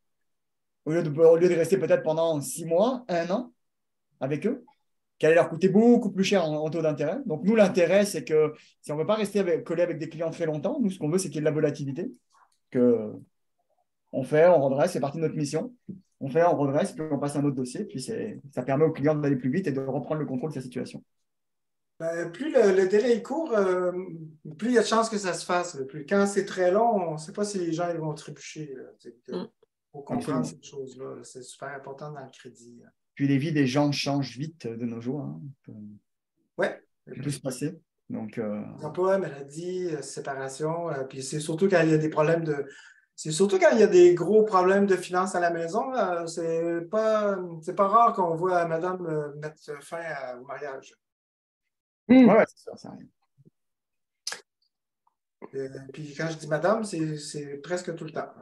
au lieu de, au lieu de rester peut-être pendant six mois, un an avec eux, qui allait leur coûter beaucoup plus cher en, en taux d'intérêt. Donc, nous, l'intérêt, c'est que si on ne veut pas rester avec, collé avec des clients très longtemps, nous, ce qu'on veut, c'est qu'il y ait de la volatilité, qu'on fait, on redresse, c'est partie de notre mission. On fait, on redresse, puis on passe à un autre dossier, puis ça permet au client d'aller plus vite et de reprendre le contrôle de sa situation. Ben, plus le, le délai est court, euh, plus il y a de chances que ça se fasse. Plus, quand c'est très long, on ne sait pas si les gens ils vont trébucher. Il mm. faut comprendre Absolument. Cette chose-là. C'est super important dans le crédit. Là. Puis les vies des gens changent vite de nos jours. Hein. Oui. Ça peut se passer. Donc, euh... emploi, maladie, séparation. Euh, puis c'est surtout quand il y a des problèmes de. C'est surtout quand il y a des gros problèmes de finances à la maison. Euh, c'est pas, c'est pas rare qu'on voit madame mettre fin à, au mariage. Oui, ouais, c'est sûr, ça arrive. Euh, puis quand je dis madame, c'est presque tout le temps.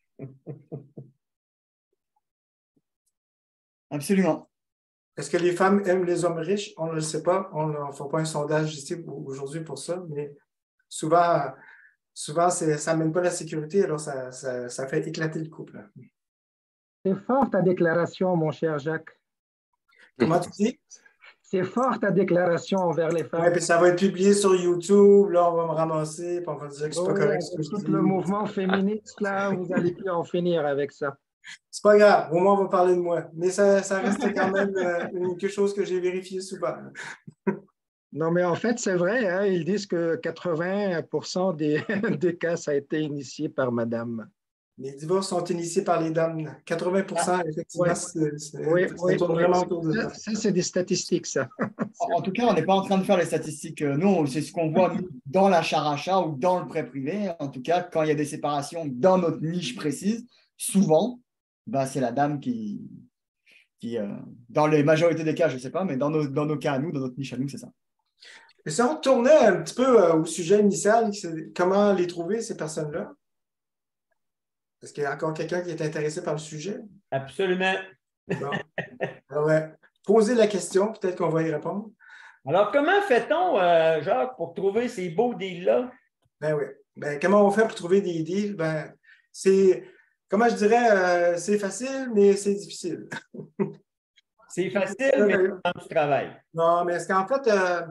Absolument. Est-ce que les femmes aiment les hommes riches? On ne le sait pas. On ne fait pas un sondage ici aujourd'hui pour ça, mais souvent, souvent ça n'amène pas la sécurité, alors ça, ça, ça fait éclater le couple. C'est fort ta déclaration, mon cher Jacques. Comment tu dis? C'est fort ta déclaration envers les femmes. Oui, puis ça va être publié sur YouTube, là, on va me ramasser, puis on va dire que c'est Oui, pas correct ce que je tout dis. le mouvement féministe, là, vous allez plus en finir avec ça. C'est pas grave, au moins on va parler de moi. Mais ça, ça reste quand même euh, quelque chose que j'ai vérifié souvent. Non, mais en fait, c'est vrai, hein, ils disent que quatre-vingts pour cent des, des cas, ça a été initié par madame. Les divorces sont initiés par les dames. quatre-vingts pour cent, effectivement, ouais. c'est, c'est, oui, ça oui, tourne oui. vraiment autour de ça. ça. Ça, c'est des statistiques, ça. En tout cas, on n'est pas en train de faire les statistiques. Nous, c'est ce qu'on voit nous, dans l'achat-rachat ou dans le prêt privé. En tout cas, quand il y a des séparations dans notre niche précise, souvent, bah, c'est la dame qui, qui euh, dans les majorités des cas, je ne sais pas, mais dans nos, dans nos cas à nous, dans notre niche à nous, c'est ça. Et si on tournait un petit peu euh, au sujet initial, c'est comment les trouver, ces personnes-là? Est-ce qu'il y a encore quelqu'un qui est intéressé par le sujet? Absolument. Bon. Alors, ouais. Posez la question, peut-être qu'on va y répondre. Alors, comment fait-on, euh, Jacques, pour trouver ces beaux deals-là? Ben oui. Ben, comment on fait pour trouver des deals? Ben, c'est, comment je dirais, euh, c'est facile, mais c'est difficile. C'est facile, mais c'est du travail. Non, mais ce qu'en fait, euh,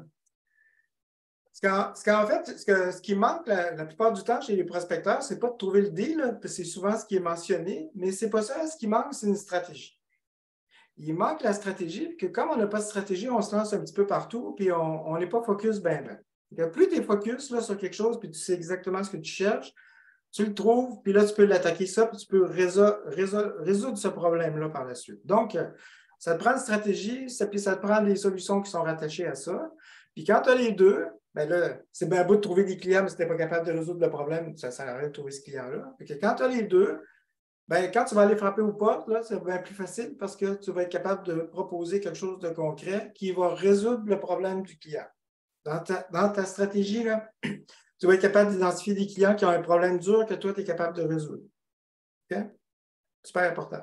ce qu'en, ce qu'en fait, ce, que, ce qui manque la, la plupart du temps chez les prospecteurs, c'est pas de trouver le deal, là, parce que c'est souvent ce qui est mentionné, mais c'est pas ça. Ce qui manque, c'est une stratégie. Il manque la stratégie, puis que comme on n'a pas de stratégie, on se lance un petit peu partout, puis on n'est pas focus ben ben. Plus tu es focus là, sur quelque chose, puis tu sais exactement ce que tu cherches, tu le trouves, puis là, tu peux l'attaquer ça, puis tu peux résoudre, résoudre, résoudre ce problème-là par la suite. Donc, ça te prend une stratégie, ça, puis ça te prend des solutions qui sont rattachées à ça. Puis quand tu as les deux, bien là, c'est bien beau de trouver des clients, mais si tu n'es pas capable de résoudre le problème, ça ne sert à rien de trouver ce client-là. Quand tu as les deux, bien, quand tu vas aller frapper aux portes, là, c'est bien plus facile parce que tu vas être capable de proposer quelque chose de concret qui va résoudre le problème du client. Dans ta, dans ta stratégie, là, tu vas être capable d'identifier des clients qui ont un problème dur que toi, tu es capable de résoudre. Okay? Super important.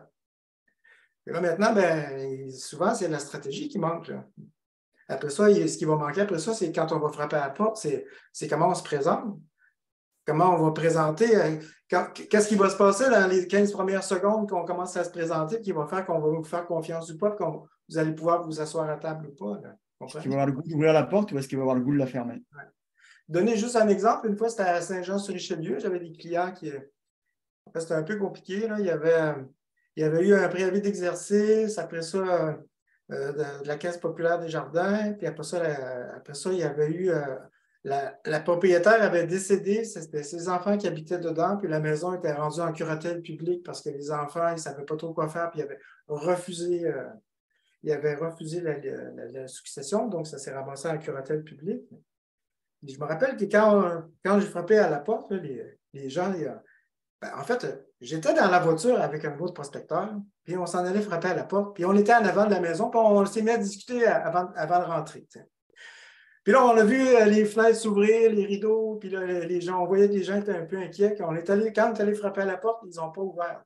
Et là, maintenant, ben, souvent, c'est la stratégie qui manque. Là. Après ça, ce qui va manquer après ça, c'est quand on va frapper à la porte, c'est comment on se présente. Comment on va présenter, qu'est-ce qui va se passer dans les quinze premières secondes qu'on commence à se présenter, qui va faire qu'on va vous faire confiance ou pas, que vous allez pouvoir vous asseoir à table ou pas. Est-ce qu'il va avoir le goût d'ouvrir la porte ou est-ce qu'il va avoir le goût de la fermer? Ouais. Donner juste un exemple, une fois, c'était à Saint-Jean-sur-Richelieu, j'avais des clients qui, en fait, c'était un peu compliqué, là. Il y avait, il y avait eu un préavis d'exercice, après ça, euh, de, de la Caisse populaire des jardins, puis après ça, la, après ça il y avait eu... Euh, La, la propriétaire avait décédé, c'était ses enfants qui habitaient dedans, puis la maison était rendue en curatelle publique parce que les enfants, ils ne savaient pas trop quoi faire, puis ils avaient refusé, euh, ils avaient refusé la, la, la succession, donc ça s'est ramassé en curatelle publique. Et je me rappelle que quand, quand j'ai frappé à la porte, là, les, les gens, ils, ben, en fait, j'étais dans la voiture avec un autre prospecteur, puis on s'en allait frapper à la porte, puis on était en avant de la maison, puis on s'est mis à discuter avant, avant de rentrer. T'sais. Puis là, on a vu les fenêtres s'ouvrir, les rideaux, puis là, les gens, on voyait que les gens étaient un peu inquiets. Quand on est allé, quand on est allé frapper à la porte, ils n'ont pas ouvert.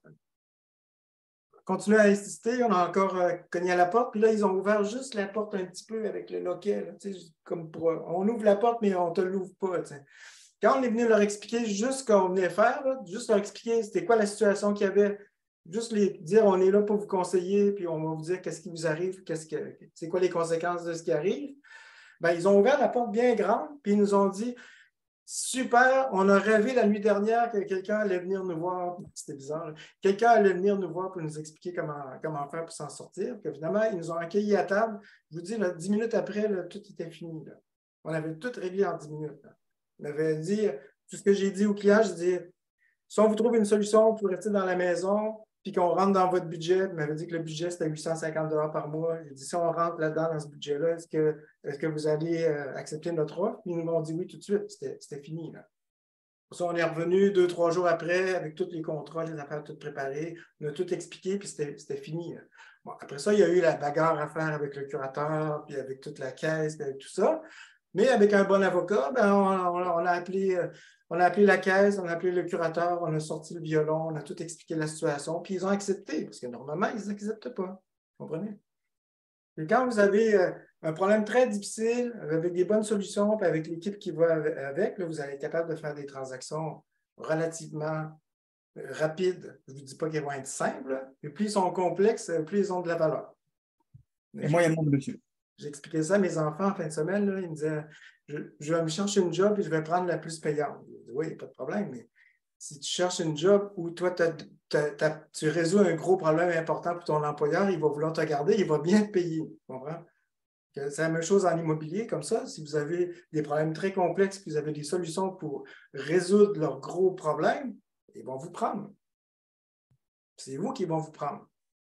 On continue à insister, on a encore euh, cogné à la porte, puis là, ils ont ouvert juste la porte un petit peu avec le loquet. Là, comme pour, on ouvre la porte, mais on ne te l'ouvre pas. T'sais. Quand on est venu leur expliquer juste ce qu'on venait faire, là, juste leur expliquer c'était quoi la situation qu'il y avait, juste les dire on est là pour vous conseiller, puis on va vous dire qu'est-ce qui vous arrive, qu'est-ce que, c'est quoi les conséquences de ce qui arrive. Ben, ils ont ouvert la porte bien grande, puis ils nous ont dit super, on a rêvé la nuit dernière que quelqu'un allait venir nous voir. C'était bizarre. Quelqu'un allait venir nous voir pour nous expliquer comment, comment faire pour s'en sortir. Puis finalement, ils nous ont accueillis à table. Je vous dis, là, dix minutes après, là, tout était fini. Là. On avait tout réglé en dix minutes. Là. On avait dit, tout ce que j'ai dit aux clients, je dis si on vous trouve une solution pour rester dans la maison, puis qu'on rentre dans votre budget, il m'avait dit que le budget, c'était huit cent cinquante dollars par mois. J'ai dit, si on rentre là-dedans, dans ce budget-là, est-ce que, est-ce que vous allez euh, accepter notre offre? Puis ils nous ont dit oui tout de suite. C'était, c'était fini. Là. Pour ça, on est revenu deux, trois jours après, avec tous les contrats, les affaires toutes préparées. On a tout expliqué, puis c'était, c'était fini. Là. Bon, après ça, il y a eu la bagarre à faire avec le curateur, puis avec toute la caisse, puis avec tout ça. Mais avec un bon avocat, ben, on, on, on, a appelé, on a appelé la caisse, on a appelé le curateur, on a sorti le violon, on a tout expliqué la situation, puis ils ont accepté, parce que normalement, ils n'acceptent pas. Vous comprenez? Et quand vous avez un problème très difficile, avec des bonnes solutions, puis avec l'équipe qui va avec, là, vous allez être capable de faire des transactions relativement rapides. Je ne vous dis pas qu'elles vont être simples, mais plus ils sont complexes, plus ils ont de la valeur. Et moi, il y a le monde dessus. J'ai expliqué ça à mes enfants en fin de semaine. Là, ils me disaient, je, je vais me chercher une job et je vais prendre la plus payante. Je dis, oui, pas de problème, mais si tu cherches une job où toi, t'as, t'as, t'as, tu résous un gros problème important pour ton employeur, il va vouloir te garder, il va bien te payer. Tu comprends? C'est la même chose en immobilier, comme ça. Si vous avez des problèmes très complexes et vous avez des solutions pour résoudre leurs gros problèmes, ils vont vous prendre. C'est vous qui vont vous prendre.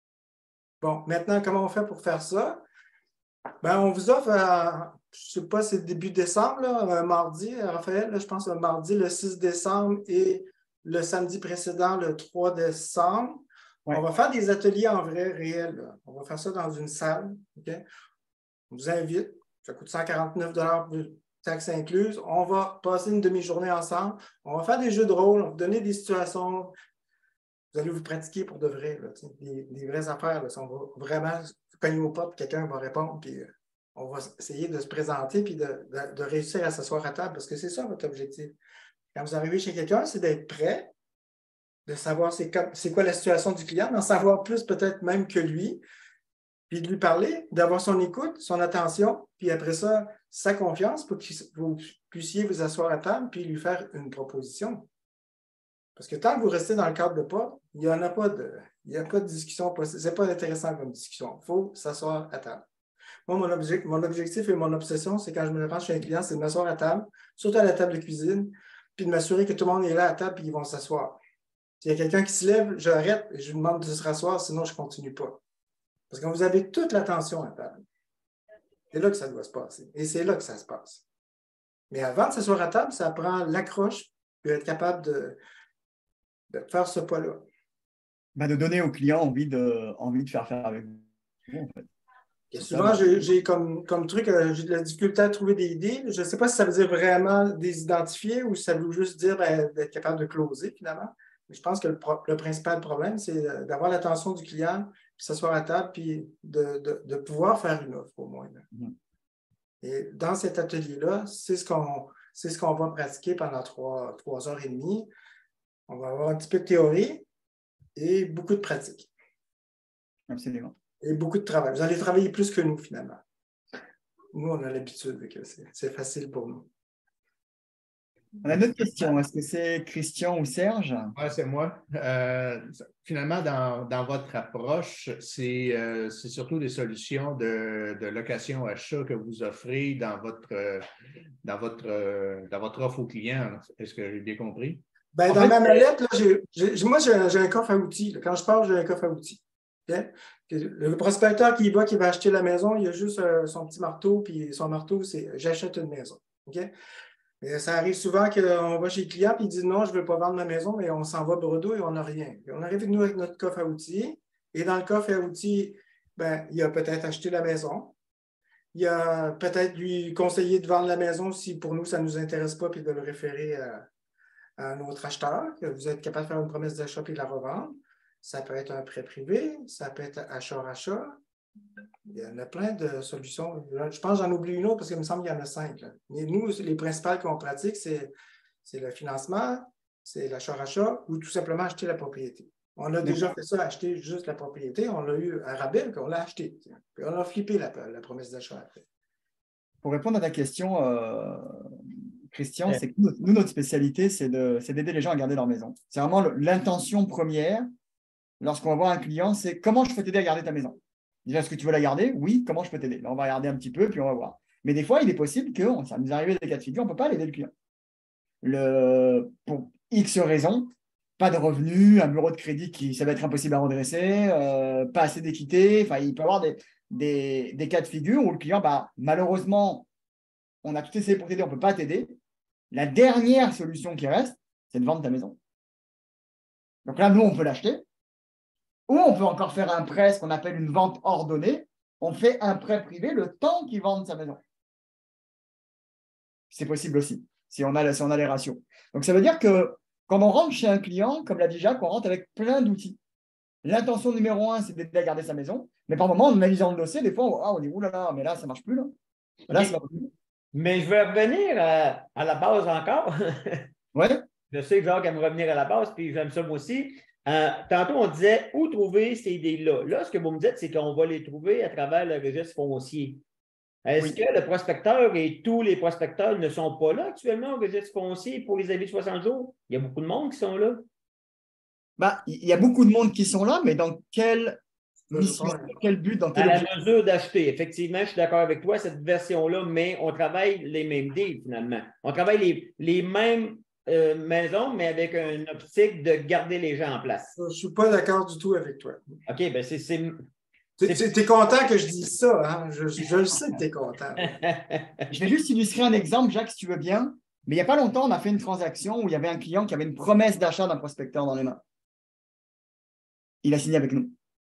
Bon, maintenant, comment on fait pour faire ça? Ben, on vous offre, euh, je ne sais pas, c'est début décembre, là, un mardi, Raphaël, là, je pense un mardi le six décembre et le samedi précédent, le trois décembre. Ouais. On va faire des ateliers en vrai, réel. Là. On va faire ça dans une salle. Okay? On vous invite. Ça coûte cent quarante-neuf dollars taxes incluses. On va passer une demi-journée ensemble. On va faire des jeux de rôle, on va vous donner des situations. Vous allez vous pratiquer pour de vrai, là, des, des vraies affaires. Là. On va vraiment cogner au pas, puis quelqu'un va répondre, puis euh, on va essayer de se présenter, puis de, de, de réussir à s'asseoir à table, parce que c'est ça votre objectif. Quand vous arrivez chez quelqu'un, c'est d'être prêt, de savoir c'est, c'est quoi la situation du client, d'en savoir plus peut-être même que lui, puis de lui parler, d'avoir son écoute, son attention, puis après ça, sa confiance pour que vous puissiez vous asseoir à table, puis lui faire une proposition. Parce que tant que vous restez dans le cadre de pas, il n'y en a pas de, il n'y a pas de discussion possible. Ce n'est pas intéressant comme discussion. Il faut s'asseoir à table. Moi, mon, objectif, mon objectif et mon obsession, c'est quand je me rends chez un client, c'est de m'asseoir à table, surtout à la table de cuisine, puis de m'assurer que tout le monde est là à table, puis ils vont s'asseoir. S'il y a quelqu'un qui se lève, j'arrête et je lui demande de se rasseoir, sinon je ne continue pas. Parce que vous avez toute l'attention à table. C'est là que ça doit se passer. Et c'est là que ça se passe. Mais avant de s'asseoir à table, ça prend l'accroche, puis être capable de de faire ce pas-là. Ben de donner au client envie de, envie de faire faire avec vous, en fait. Et souvent, j'ai, j'ai comme, comme truc, j'ai de la difficulté à trouver des idées. Je ne sais pas si ça veut dire vraiment des identifier ou si ça veut juste dire ben, d'être capable de closer, finalement. Mais je pense que le, pro- le principal problème, c'est d'avoir l'attention du client, puis s'asseoir à table, puis de, de, de pouvoir faire une offre, au moins. Mm-hmm. Et dans cet atelier-là, c'est ce qu'on, c'est ce qu'on va pratiquer pendant trois, trois heures et demie. On va avoir un petit peu de théorie et beaucoup de pratique. Absolument. Et beaucoup de travail. Vous allez travailler plus que nous, finalement. Nous, on a l'habitude que c'est, c'est facile pour nous. On a une autre question. Est-ce que c'est Christian ou Serge? Oui, c'est moi. Euh, finalement, dans, dans votre approche, c'est, euh, c'est surtout des solutions de, de location-achat que vous offrez dans votre, dans, votre, dans votre offre aux clients. Est-ce que j'ai bien compris? Ben, dans fait, ma mallette, là, j'ai, j'ai, moi, j'ai un, j'ai un coffre à outils. Là. Quand je pars, j'ai un coffre à outils. Okay? Le prospecteur qui y va, qui va acheter la maison, il a juste euh, son petit marteau, puis son marteau, c'est « j'achète une maison ». Okay? Et ça arrive souvent qu'on va chez le client, puis il dit « non, je ne veux pas vendre ma maison », mais on s'en va brodo et on n'a rien. Puis on arrive avec nous avec notre coffre à outils, et dans le coffre à outils, ben, il a peut-être acheté la maison. Il a peut-être lui conseillé de vendre la maison si pour nous, ça ne nous intéresse pas, puis de le référer à à un autre acheteur, que vous êtes capable de faire une promesse d'achat et de la revendre. Ça peut être un prêt privé, ça peut être achat-rachat. Il y en a plein de solutions. Je pense que j'en oublie une autre parce qu'il me semble qu'il y en a cinq. Là. Mais nous, les principales qu'on pratique, c'est, c'est le financement, c'est l'achat-rachat ou tout simplement acheter la propriété. On a déjà fait ça, acheter juste la propriété. On l'a eu à rabais, on l'a acheté. Puis on a flippé la, la promesse d'achat après. Pour répondre à ta question, euh, Christian, ouais. c'est que nous, nous, notre spécialité, c'est, de, c'est d'aider les gens à garder leur maison. C'est vraiment le, l'intention première, lorsqu'on va voir un client, c'est comment je peux t'aider à garder ta maison. Déjà, est-ce que tu veux la garder? Oui, comment je peux t'aider? Là, on va regarder un petit peu, puis on va voir. Mais des fois, il est possible que, ça nous arrive des cas de figure, on ne peut pas aider le client. Le, pour X raisons, pas de revenus, un bureau de crédit qui ça va être impossible à redresser, euh, pas assez d'équité. Enfin, il peut y avoir des, des, des cas de figure où le client, bah, malheureusement, on a tout essayé pour t'aider, on ne peut pas t'aider. La dernière solution qui reste, c'est de vendre ta maison. Donc là, nous, on peut l'acheter. Ou on peut encore faire un prêt, ce qu'on appelle une vente ordonnée. On fait un prêt privé le temps qu'il vende sa maison. c'est possible aussi, si on a, si on a les ratios. Donc, ça veut dire que quand on rentre chez un client, comme l'a dit Jacques, on rentre avec plein d'outils. L'intention numéro un, c'est d'aider à garder sa maison. Mais par moment, en analysant le dossier, des fois, on, ah, on dit, oulala, mais là, ça ne marche plus. Là, là okay. ça va plus. Mais je vais revenir à, à la base encore. Oui. Je sais que Jacques aime revenir à la base, puis j'aime ça moi aussi. Euh, tantôt, on disait où trouver ces idées-là. Là, ce que vous me dites, c'est qu'on va les trouver à travers le registre foncier. Est-ce oui. que le prospecteur et tous les prospecteurs ne sont pas là actuellement au registre foncier pour les avis de soixante jours? Il y a beaucoup de monde qui sont là. Ben, il y a beaucoup de monde qui sont là, mais dans quelle mission, dans quel but, dans quel À objectif? la mesure d'acheter. Effectivement, je suis d'accord avec toi, cette version-là, mais on travaille les mêmes deals finalement. On travaille les, les mêmes euh, maisons, mais avec une optique de garder les gens en place. Je ne suis pas d'accord du tout avec toi. OK, bien c'est... c'est... Tu es content que je dise ça, hein? Je, je le sais que tu es content. Je vais juste illustrer un exemple, Jacques, si tu veux bien. Mais il n'y a pas longtemps, on a fait une transaction où il y avait un client qui avait une promesse d'achat d'un prospecteur dans les mains. Il a signé avec nous.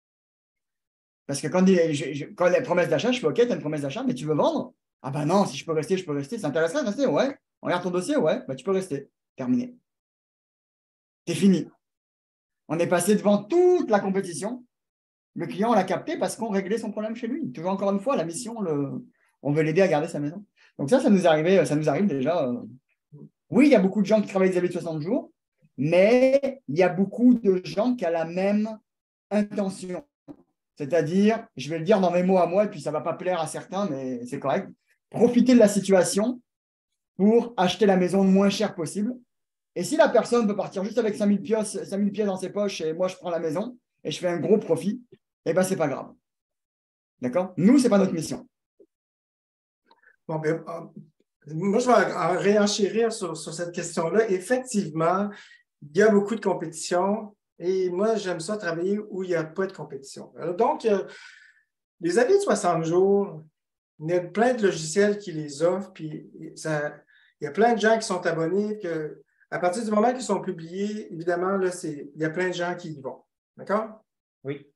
Parce que quand, il, je, je, quand il y a une promesse d'achat, je fais OK, tu as une promesse d'achat, mais tu veux vendre? Ah ben non, si je peux rester, je peux rester. Ça t'intéresserait de rester? Ouais. On regarde ton dossier? Ouais. Ben, tu peux rester. Terminé. C'est fini. On est passé devant toute la compétition. Le client l'a capté parce qu'on réglait son problème chez lui. Toujours encore une fois, la mission, le... on veut l'aider à garder sa maison. Donc ça, ça nous, arrivait, ça nous arrive déjà. Oui, il y a beaucoup de gens qui travaillent des avis de soixante jours, mais il y a beaucoup de gens qui ont la même intention. C'est-à-dire, je vais le dire dans mes mots à moi, et puis ça ne va pas plaire à certains, mais c'est correct. Profiter de la situation pour acheter la maison le moins cher possible. Et si la personne peut partir juste avec cinq mille pièces, cinq mille pièces dans ses poches et moi, je prends la maison et je fais un gros profit, eh bien, ce n'est pas grave. D'accord? Nous, ce n'est pas notre mission. Bon, bien, moi, je vais réenchérir sur, sur cette question-là. Effectivement, il y a beaucoup de compétition et moi, j'aime ça travailler où il n'y a pas de compétition. Alors, donc, les avis de soixante jours, il y a plein de logiciels qui les offrent, puis ça, il y a plein de gens qui sont abonnés. Que, à partir du moment qu'ils sont publiés, évidemment, là, c'est, il y a plein de gens qui y vont. D'accord? Oui.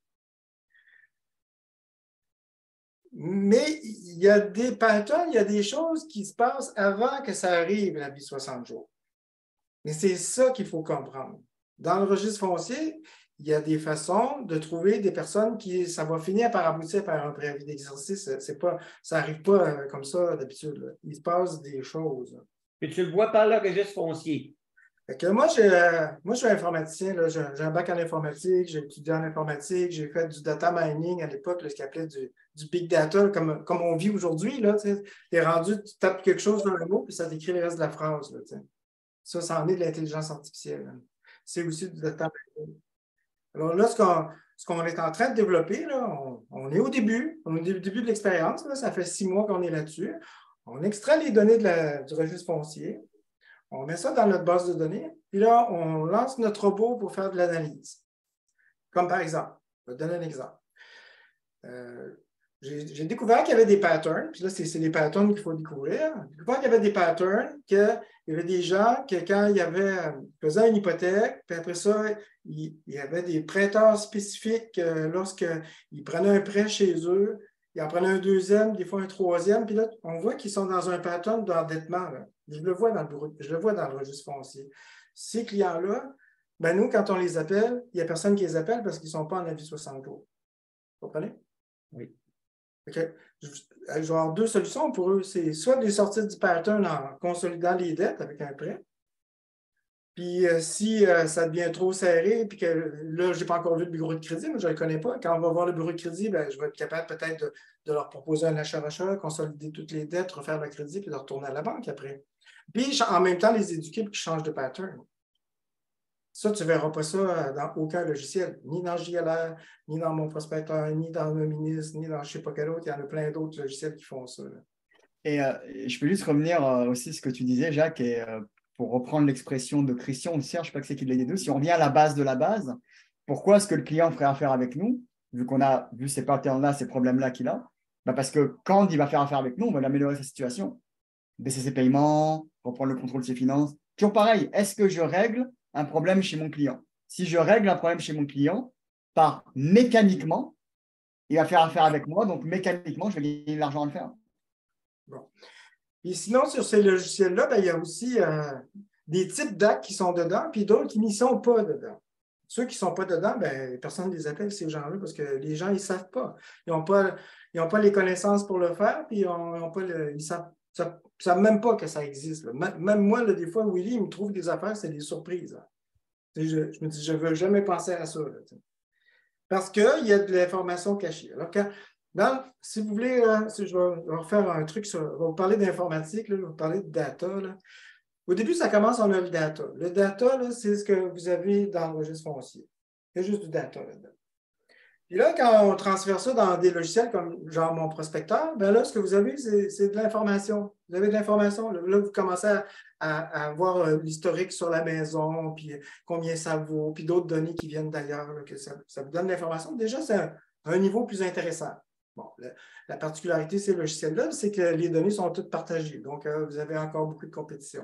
Mais il y a des patterns, il y a des choses qui se passent avant que ça arrive, la vie soixante jours. Mais c'est ça qu'il faut comprendre. Dans le registre foncier, il y a des façons de trouver des personnes qui, ça va finir par aboutir par un préavis d'exercice. C'est pas, ça n'arrive pas comme ça d'habitude. Il se passe des choses. Puis tu le vois par le registre foncier. Fait que moi, je, moi, je suis informaticien. J'ai, j'ai un bac en informatique, j'ai étudié en informatique, j'ai fait du data mining à l'époque, ce qu'on appelait du, du big data, comme, comme on vit aujourd'hui. Tu es rendu, tu tapes quelque chose dans le mot, puis ça décrit le reste de la phrase. Là, ça, ça en est de l'intelligence artificielle. Là. C'est aussi du data mining. Alors là, ce qu'on, ce qu'on est en train de développer, là, on, on est au début, on est au début de l'expérience. Là, ça fait six mois qu'on est là-dessus. On extrait les données de la, du registre foncier. On met ça dans notre base de données, puis là, on lance notre robot pour faire de l'analyse. Comme par exemple, je vais te donner un exemple. Euh, j'ai, j'ai découvert qu'il y avait des patterns, puis là, c'est, c'est les patterns qu'il faut découvrir. J'ai découvert qu'il y avait des patterns, qu'il y avait des gens que quand il y avait, ils faisaient une hypothèque, puis après ça, il, il y avait des prêteurs spécifiques euh, lorsqu'ils prenaient un prêt chez eux, ils en prenaient un deuxième, des fois un troisième, puis là, on voit qu'ils sont dans un pattern d'endettement. Là. Je le vois dans le, je le vois dans le registre foncier. Ces clients-là, ben nous, quand on les appelle, il n'y a personne qui les appelle parce qu'ils ne sont pas en avis soixante jours. Vous comprenez? Oui. Okay. Je, je vais avoir deux solutions pour eux. C'est soit de les sortir du pattern en consolidant les dettes avec un prêt. Puis euh, si euh, ça devient trop serré, puis que là, je n'ai pas encore vu le bureau de crédit, mais je ne le connais pas. Quand on va voir le bureau de crédit, ben, je vais être capable peut-être de, de leur proposer un achat-rachat, consolider toutes les dettes, refaire le crédit, puis de retourner à la banque après. Puis en même temps, les éduquer pour qu'ils changent de pattern. Ça, tu ne verras pas ça dans aucun logiciel, ni dans J L R, ni dans mon prospecteur, ni dans le ministre, ni dans je ne sais pas quel autre. Il y en a plein d'autres logiciels qui font ça. Là. Et euh, je peux juste revenir euh, aussi à ce que tu disais, Jacques, et euh, pour reprendre l'expression de Christian ou de Serge, je ne sais pas que c'est qui les deux, si on revient à la base de la base, pourquoi est-ce que le client ferait affaire avec nous, vu qu'on a vu ces patterns-là, ces problèmes-là qu'il a? Ben parce que quand il va faire affaire avec nous, on va améliorer sa situation. Baisser ses paiements, reprendre le contrôle de ses finances. Toujours pareil, est-ce que je règle un problème chez mon client? Si je règle un problème chez mon client, par mécaniquement, il va faire affaire avec moi, donc mécaniquement, je vais gagner de l'argent à le faire. Bon. Puis sinon, sur ces logiciels-là, ben, il y a aussi euh, des types d'actes qui sont dedans, puis d'autres qui n'y sont pas dedans. Ceux qui ne sont pas dedans, ben, personne ne les appelle, ces gens-là, parce que les gens, ils ne savent pas. Ils n'ont pas, ils ont pas les connaissances pour le faire, puis ils ont pas le, ils savent, savent, savent même pas que ça existe. Là. Même moi, là, des fois, Willy, il me trouve des affaires, c'est des surprises. Je, je me dis, je ne veux jamais penser à ça. Là, parce qu'il y a de l'information cachée. Alors, quand, dans, si vous voulez, là, si je, vais, je vais refaire un truc sur. Je vais vous parler d'informatique, je vais vous parler de data. Là. Au début, ça commence, on a le data. Le data, c'est ce que vous avez dans le registre foncier. Il y a juste du data là-dedans. Puis là, quand on transfère ça dans des logiciels comme genre mon prospecteur, bien là, ce que vous avez, c'est de l'information. Vous avez de l'information. Là, vous commencez à, à, à voir l'historique sur la maison, puis combien ça vaut, puis d'autres données qui viennent d'ailleurs, que ça, ça vous donne de l'information. Déjà, c'est un, un niveau plus intéressant. Bon, la, la particularité de ces logiciels-là, c'est que les données sont toutes partagées. Donc, euh, vous avez encore beaucoup de compétition.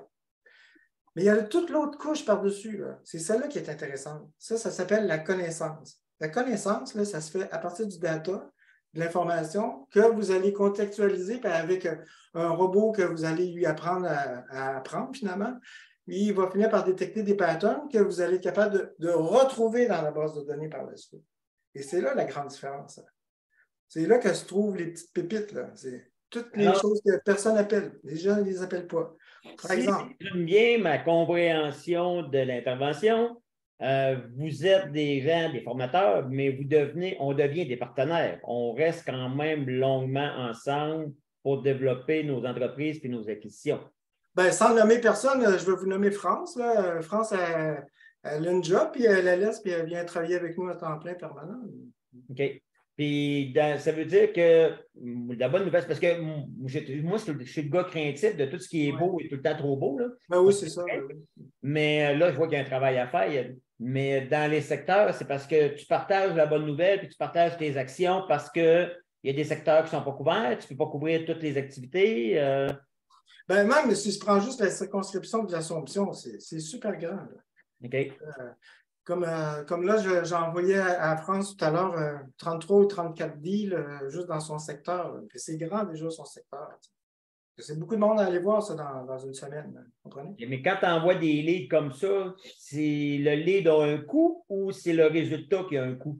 Mais il y a toute l'autre couche par-dessus. C'est celle-là qui est intéressante. Ça, ça s'appelle la connaissance. La connaissance, là, ça se fait à partir du data, de l'information que vous allez contextualiser avec un robot que vous allez lui apprendre à, à apprendre finalement. Puis il va finir par détecter des patterns que vous allez être capable de, de retrouver dans la base de données par la suite. Et c'est là la grande différence. C'est là que se trouvent les petites pépites. C'est toutes les Alors, choses que personne n'appelle. Les gens ne les appellent pas. Par si exemple. J'aime bien ma compréhension de l'intervention. Euh, vous êtes des gens, des formateurs, mais vous devenez, on devient des partenaires. On reste quand même longuement ensemble pour développer nos entreprises et nos acquisitions. Bien, sans nommer personne, je vais vous nommer France. Là. France, elle, elle a une job, puis elle la laisse, puis elle vient travailler avec nous à temps plein permanent. OK. Puis dans, ça veut dire que la bonne nouvelle, c'est parce que moi, je suis le gars craintif de tout ce qui est beau et tout le temps trop beau. Là. Ben oui, c'est ça. Mais là, je vois qu'il y a un travail à faire. Mais dans les secteurs, c'est parce que tu partages la bonne nouvelle puis tu partages tes actions parce qu'il y a des secteurs qui ne sont pas couverts, tu ne peux pas couvrir toutes les activités. Euh... Ben même si je prends juste la circonscription de l'Assomption, c'est super grand. Là. OK. Euh, comme, euh, comme là, j'ai envoyé à, à France tout à l'heure euh, trente-trois ou trente-quatre deals euh, juste dans son secteur. C'est grand déjà son secteur. C'est beaucoup de monde à aller voir ça dans, dans une semaine. Vous comprenez? Mais quand tu envoies des leads comme ça, c'est le lead a un coût ou c'est le résultat qui a un coût?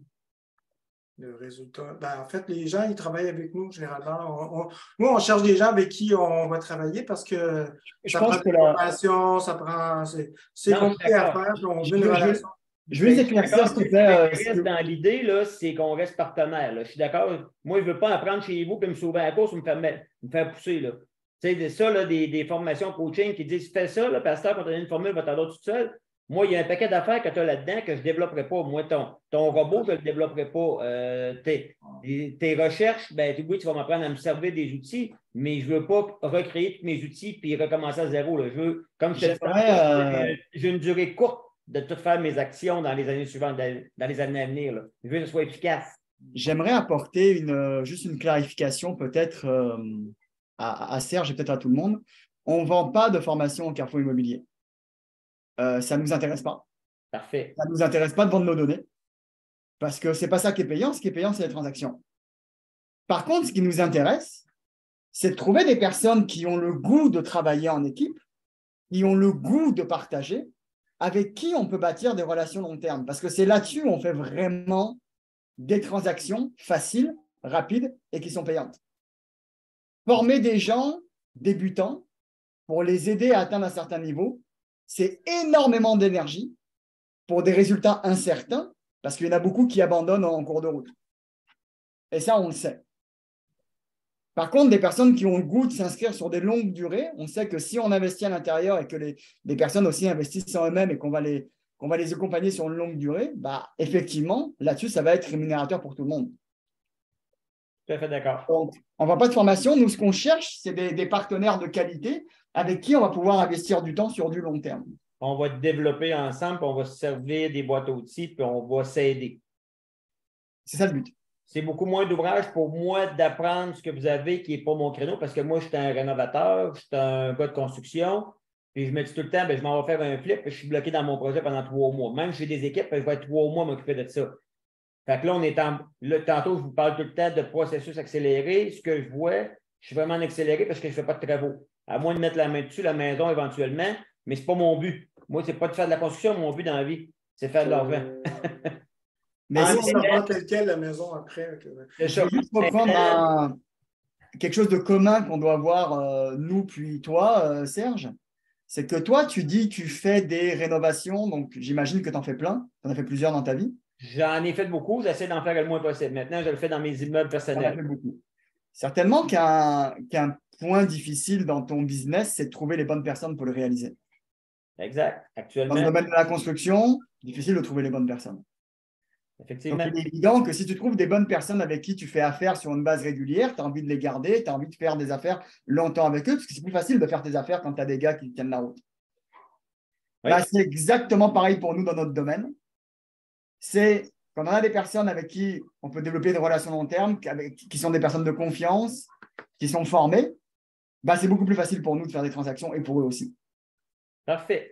Le résultat. Ben, en fait, les gens, ils travaillent avec nous généralement. On, on, nous, on cherche des gens avec qui on va travailler parce que je ça pense prend que des la... formations, ça prend. C'est compliqué à faire. On veut une relation. Je veux juste éclaircir ce que tu reste dans l'idée, c'est qu'on reste partenaire. Là. Je suis d'accord. Moi, je ne veux pas apprendre chez vous et me sauver à la course ou me faire, me faire pousser. Là. Tu sais, ça, là, des, des formations coaching qui disent fais ça, le pasteur, quand tu as une formule, va t'en tout seul. Moi, il y a un paquet d'affaires que tu as là-dedans que je ne développerai pas. Moi, ton, ton robot, je ne le développerai pas. Euh, tes, tes recherches, ben, oui, tu vas m'apprendre à me servir des outils, mais je ne veux pas recréer tous mes outils puis recommencer à zéro. Là. Je veux, comme je te dis, euh... j'ai une durée courte de tout faire mes actions dans les années suivantes, dans les années à venir. Là. Je veux que ce soit efficace. J'aimerais apporter une, juste une clarification peut-être euh, à, à Serge et peut-être à tout le monde. On ne vend pas de formation au Carrefour Immobilier. Euh, ça ne nous intéresse pas. Parfait. Ça ne nous intéresse pas de vendre nos données parce que ce n'est pas ça qui est payant. Ce qui est payant, c'est les transactions. Par contre, ce qui nous intéresse, c'est de trouver des personnes qui ont le goût de travailler en équipe, qui ont le goût de partager, avec qui on peut bâtir des relations long terme. Parce que c'est là-dessus où on fait vraiment des transactions faciles, rapides et qui sont payantes. Former des gens débutants pour les aider à atteindre un certain niveau, c'est énormément d'énergie pour des résultats incertains parce qu'il y en a beaucoup qui abandonnent en cours de route. Et ça, on le sait. Par contre, des personnes qui ont le goût de s'inscrire sur des longues durées, on sait que si on investit à l'intérieur et que les, les personnes aussi investissent en eux-mêmes et qu'on va les, qu'on va les accompagner sur une longue durée, bah, effectivement, là-dessus, ça va être rémunérateur pour tout le monde. Tout à fait d'accord. Donc, on ne va pas de formation. Nous, ce qu'on cherche, c'est des, des partenaires de qualité avec qui on va pouvoir investir du temps sur du long terme. On va développer ensemble, puis on va se servir des boîtes à outils, puis on va s'aider. C'est ça le but. C'est beaucoup moins d'ouvrage pour moi d'apprendre ce que vous avez qui n'est pas mon créneau parce que moi, je suis un rénovateur, je suis un gars de construction. Puis je me dis tout le temps, ben, je m'en vais faire un flip et je suis bloqué dans mon projet pendant trois mois. Même si j'ai des équipes, je vais être trois mois à m'occuper de ça. Fait que là, on est en. Là, tantôt, je vous parle tout le temps de processus accéléré. Ce que je vois, je suis vraiment en accéléré parce que je ne fais pas de travaux. À moins de mettre la main dessus, la maison éventuellement, mais ce n'est pas mon but. Moi, ce n'est pas de faire de la construction, mon but dans la vie, c'est faire de l'argent. Mais Ah, si on va tel quel la maison après. je vais juste reprendre un- quelque chose de commun qu'on doit avoir, euh, nous puis toi, euh, Serge. C'est que toi, tu dis que tu fais des rénovations, donc j'imagine que tu en fais plein. Tu en as fait plusieurs dans ta vie. J'en ai fait beaucoup, j'essaie d'en faire le moins possible. Maintenant, je le fais dans mes immeubles Tu en as personnels. fait beaucoup. Certainement qu'un qu'un point difficile dans ton business, c'est de trouver les bonnes personnes pour le réaliser. Exact. Dans Actuellement, le domaine de la construction, difficile de trouver les bonnes personnes. Donc, effectivement. il est évident que si tu trouves des bonnes personnes avec qui tu fais affaire sur une base régulière, tu as envie de les garder, tu as envie de faire des affaires longtemps avec eux, parce que c'est plus facile de faire tes affaires quand tu as des gars qui tiennent la route. Oui. Bah, c'est exactement pareil pour nous dans notre domaine. C'est quand on a des personnes avec qui on peut développer des relations long terme, avec- qui sont des personnes de confiance, qui sont formées, bah, c'est beaucoup plus facile pour nous de faire des transactions et pour eux aussi. Parfait.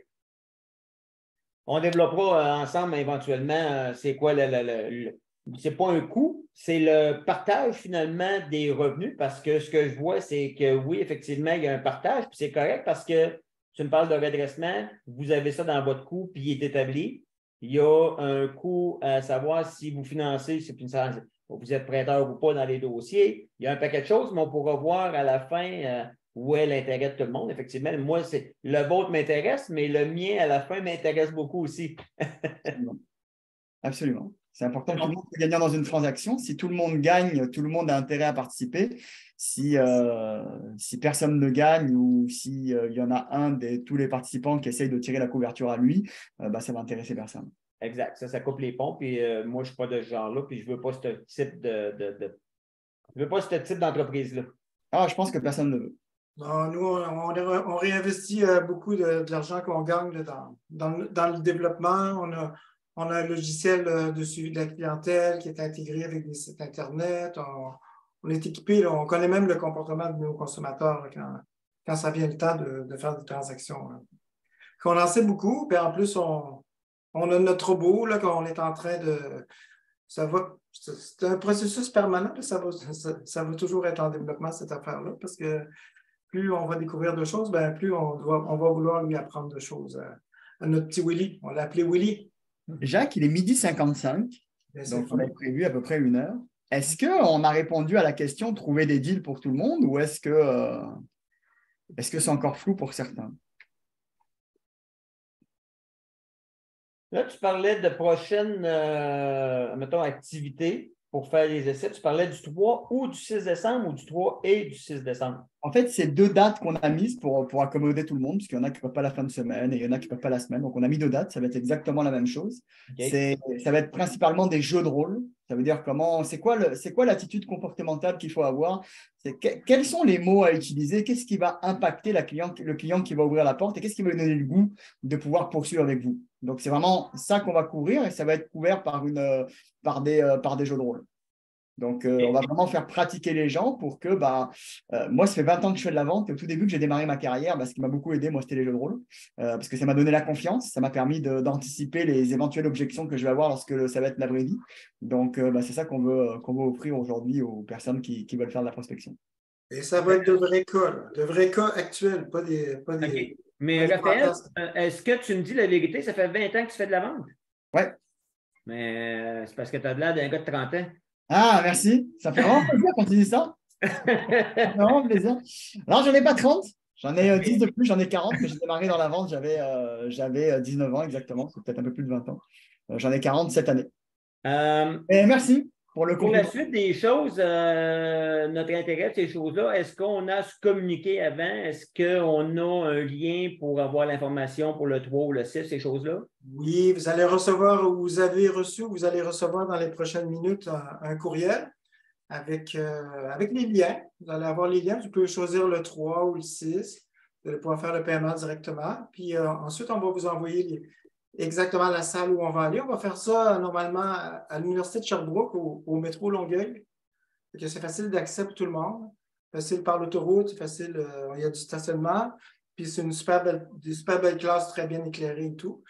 On développera euh, ensemble éventuellement euh, c'est quoi le, le, le, le- c'est pas un coût, c'est le partage finalement des revenus parce que ce que je vois, c'est que oui, effectivement, il y a un partage, puis c'est correct parce que tu me parles de redressement, vous avez ça dans votre coût, puis il est établi. Il y a un coût à savoir si vous financez, si vous êtes prêteur ou pas dans les dossiers. Il y a un paquet de choses, mais on pourra voir à la fin euh, où est l'intérêt de tout le monde. Effectivement, moi, c'est le vôtre m'intéresse, mais le mien, à la fin, m'intéresse beaucoup aussi. Absolument. Absolument. C'est important que tout le monde soit gagnant dans une transaction. Si tout le monde gagne, tout le monde a intérêt à participer. Si, euh, si personne ne gagne ou s'il y en a un de tous les participants qui essaye de tirer la couverture à lui, euh, bah, ça va intéresser personne. Exact. Ça, ça coupe les ponts. Puis euh, moi, je ne suis pas de ce genre-là. Puis je ne veux pas ce type de, de, de... je veux pas ce type d'entreprise-là. Ah, je pense que personne ne veut. Non, nous, on, on, on réinvestit euh, beaucoup de, de l'argent qu'on gagne là, dans, dans, le- dans le développement. On a, on a un logiciel euh, de suivi de la clientèle qui est intégré avec des sites Internet. On, on est équipé, là, on connaît même le comportement de nos consommateurs là, quand, quand ça vient le temps de, de faire des transactions. Là. On en sait beaucoup, puis en plus, on, on a notre robot là, qu'on est en train de. Ça va, c'est un processus permanent, là, ça, va, ça, ça va toujours être en développement, cette affaire-là, parce que plus on va découvrir de choses, ben, plus on, doit, on va vouloir lui apprendre de choses. À, à notre petit Willy, on l'a appelé Willy. Jacques, il est midi cinquante-cinq, Ben, donc c'est on a prévu à peu près une heure. Est-ce qu'on a répondu à la question trouver des deals pour tout le monde ou est-ce que euh, est-ce que c'est encore flou pour certains? Là, tu parlais de prochaines, euh, mettons, activités pour faire les essais. Tu parlais du trois ou du six décembre ou du trois et du six décembre? En fait, c'est deux dates qu'on a mises pour, pour accommoder tout le monde, parce qu'il y en a qui ne peuvent pas la fin de semaine et il y en a qui ne peuvent pas la semaine. Donc, on a mis deux dates. Ça va être exactement la même chose. Okay. C'est, ça va être principalement des jeux de rôle. Ça veut dire comment, c'est quoi, le, c'est quoi l'attitude comportementale qu'il faut avoir? C'est que, quels sont les mots à utiliser? Qu'est-ce qui va impacter la client, le client qui va ouvrir la porte et qu'est-ce qui va lui donner le goût de pouvoir poursuivre avec vous? Donc, c'est vraiment ça qu'on va couvrir et ça va être couvert par, une, par, des, euh, par des jeux de rôle. Donc, euh, on va vraiment faire pratiquer les gens pour que, bah, euh, moi, ça fait vingt ans que je fais de la vente. Et au tout début que j'ai démarré ma carrière, bah, ce qui m'a beaucoup aidé, moi, c'était les jeux de rôle. Euh, parce que ça m'a donné la confiance. Ça m'a permis de, d'anticiper les éventuelles objections que je vais avoir lorsque ça va être la vraie vie. Donc, euh, bah, c'est ça qu'on veut, qu'on veut offrir aujourd'hui aux personnes qui, qui veulent faire de la prospection. Et ça va être de vrais cas, là. De vrais cas actuels, pas des. Pas des Okay. Mais pas Raphaël, des est-ce que tu me dis la vérité? Ça fait vingt ans que tu fais de la vente? Oui. Mais euh, c'est parce que tu as l'air d'un gars de trente ans. Ah, merci. Ça fait vraiment plaisir quand tu dis ça. Ça fait vraiment plaisir. Alors, j'en ai pas trente. J'en ai euh, dix de plus, j'en ai quarante, mais j'ai démarré dans la vente, j'avais, euh, j'avais dix-neuf ans exactement, c'est peut-être un peu plus de vingt ans. Euh, j'en ai quarante cette année. Euh, Et merci pour le Pour compliment. la suite des choses, euh, notre intérêt de ces choses-là, est-ce qu'on a se communiqué avant? Est-ce qu'on a un lien pour avoir l'information pour le trois ou le six, ces choses-là? Oui, vous allez recevoir, ou vous avez reçu, vous allez recevoir dans les prochaines minutes un, un courriel avec, euh, avec les liens. Vous allez avoir les liens, vous pouvez choisir le trois ou le six. Vous allez pouvoir faire le paiement directement. Puis euh, ensuite, on va vous envoyer les, exactement la salle où on va aller. On va faire ça normalement à, à l'Université de Sherbrooke, au, au métro Longueuil. C'est facile d'accès pour tout le monde. Facile par l'autoroute, c'est facile, euh, il y a du stationnement. Puis c'est une super belle, des super belles classes très bien éclairées et tout.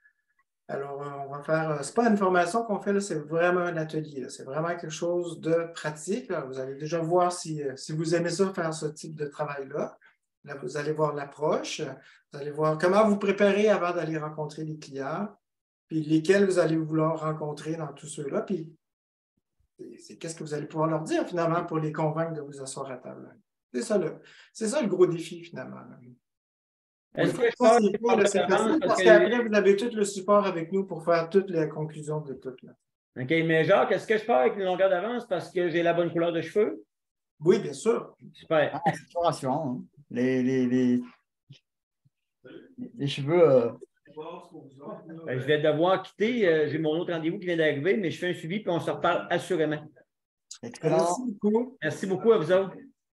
Alors, on va faire, c'est pas une formation qu'on fait, là, c'est vraiment un atelier. C'est vraiment quelque chose de pratique. Là. Vous allez déjà voir si, si vous aimez ça, faire ce type de travail-là. Là, vous allez voir l'approche, vous allez voir comment vous préparer avant d'aller rencontrer les clients, puis lesquels vous allez vouloir rencontrer dans tous ceux-là, puis c'est qu'est-ce que vous allez pouvoir leur dire finalement pour les convaincre de vous asseoir à table. C'est ça, le, c'est ça le gros défi finalement. Est-ce que je Ça, parle c'est cool, c'est facile parce qu'après, vous avez tout le support avec nous pour faire toutes les conclusions de tout. Là. OK, mais Jacques, est-ce que je pars avec une longueur d'avance parce que j'ai la bonne couleur de cheveux? Oui, bien sûr. Super. Ah, c'est toujours rassurant. Hein. Les, les, les, les cheveux. Euh... Ben, je vais devoir quitter. Euh, j'ai mon autre rendez-vous qui vient d'arriver, mais je fais un suivi puis on se reparle assurément. Excellent. Merci beaucoup. Merci beaucoup à vous autres.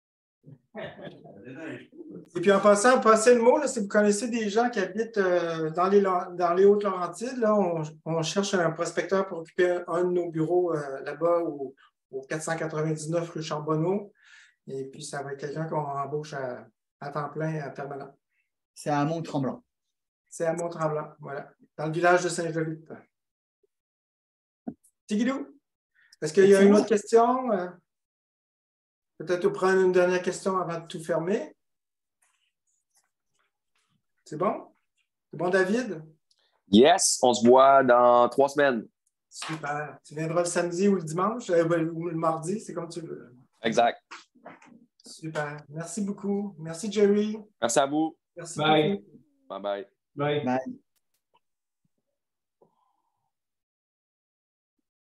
Et puis en passant, passez le mot, là, si vous connaissez des gens qui habitent euh, dans les, dans les Hautes-Laurentides, là, on, on cherche un prospecteur pour occuper un de nos bureaux euh, là-bas au, au quatre cent quatre-vingt-dix-neuf rue Charbonneau. Et puis, ça va être quelqu'un qu'on embauche à, à temps plein, à permanent. C'est à Mont-Tremblant. C'est à Mont-Tremblant, voilà, dans le village de Saint-Jolite. Tigidou, est-ce qu'il y a une autre question? Peut-être vous prendre une dernière question avant de tout fermer. C'est bon? C'est bon, David? Yes, on se voit dans trois semaines. Super. Tu viendras le samedi ou le dimanche, euh, ou le mardi, c'est comme tu veux. Exact. Super. Merci beaucoup. Merci, Jerry. Merci à vous. Merci Bye. Bye bye. Bye. Bye.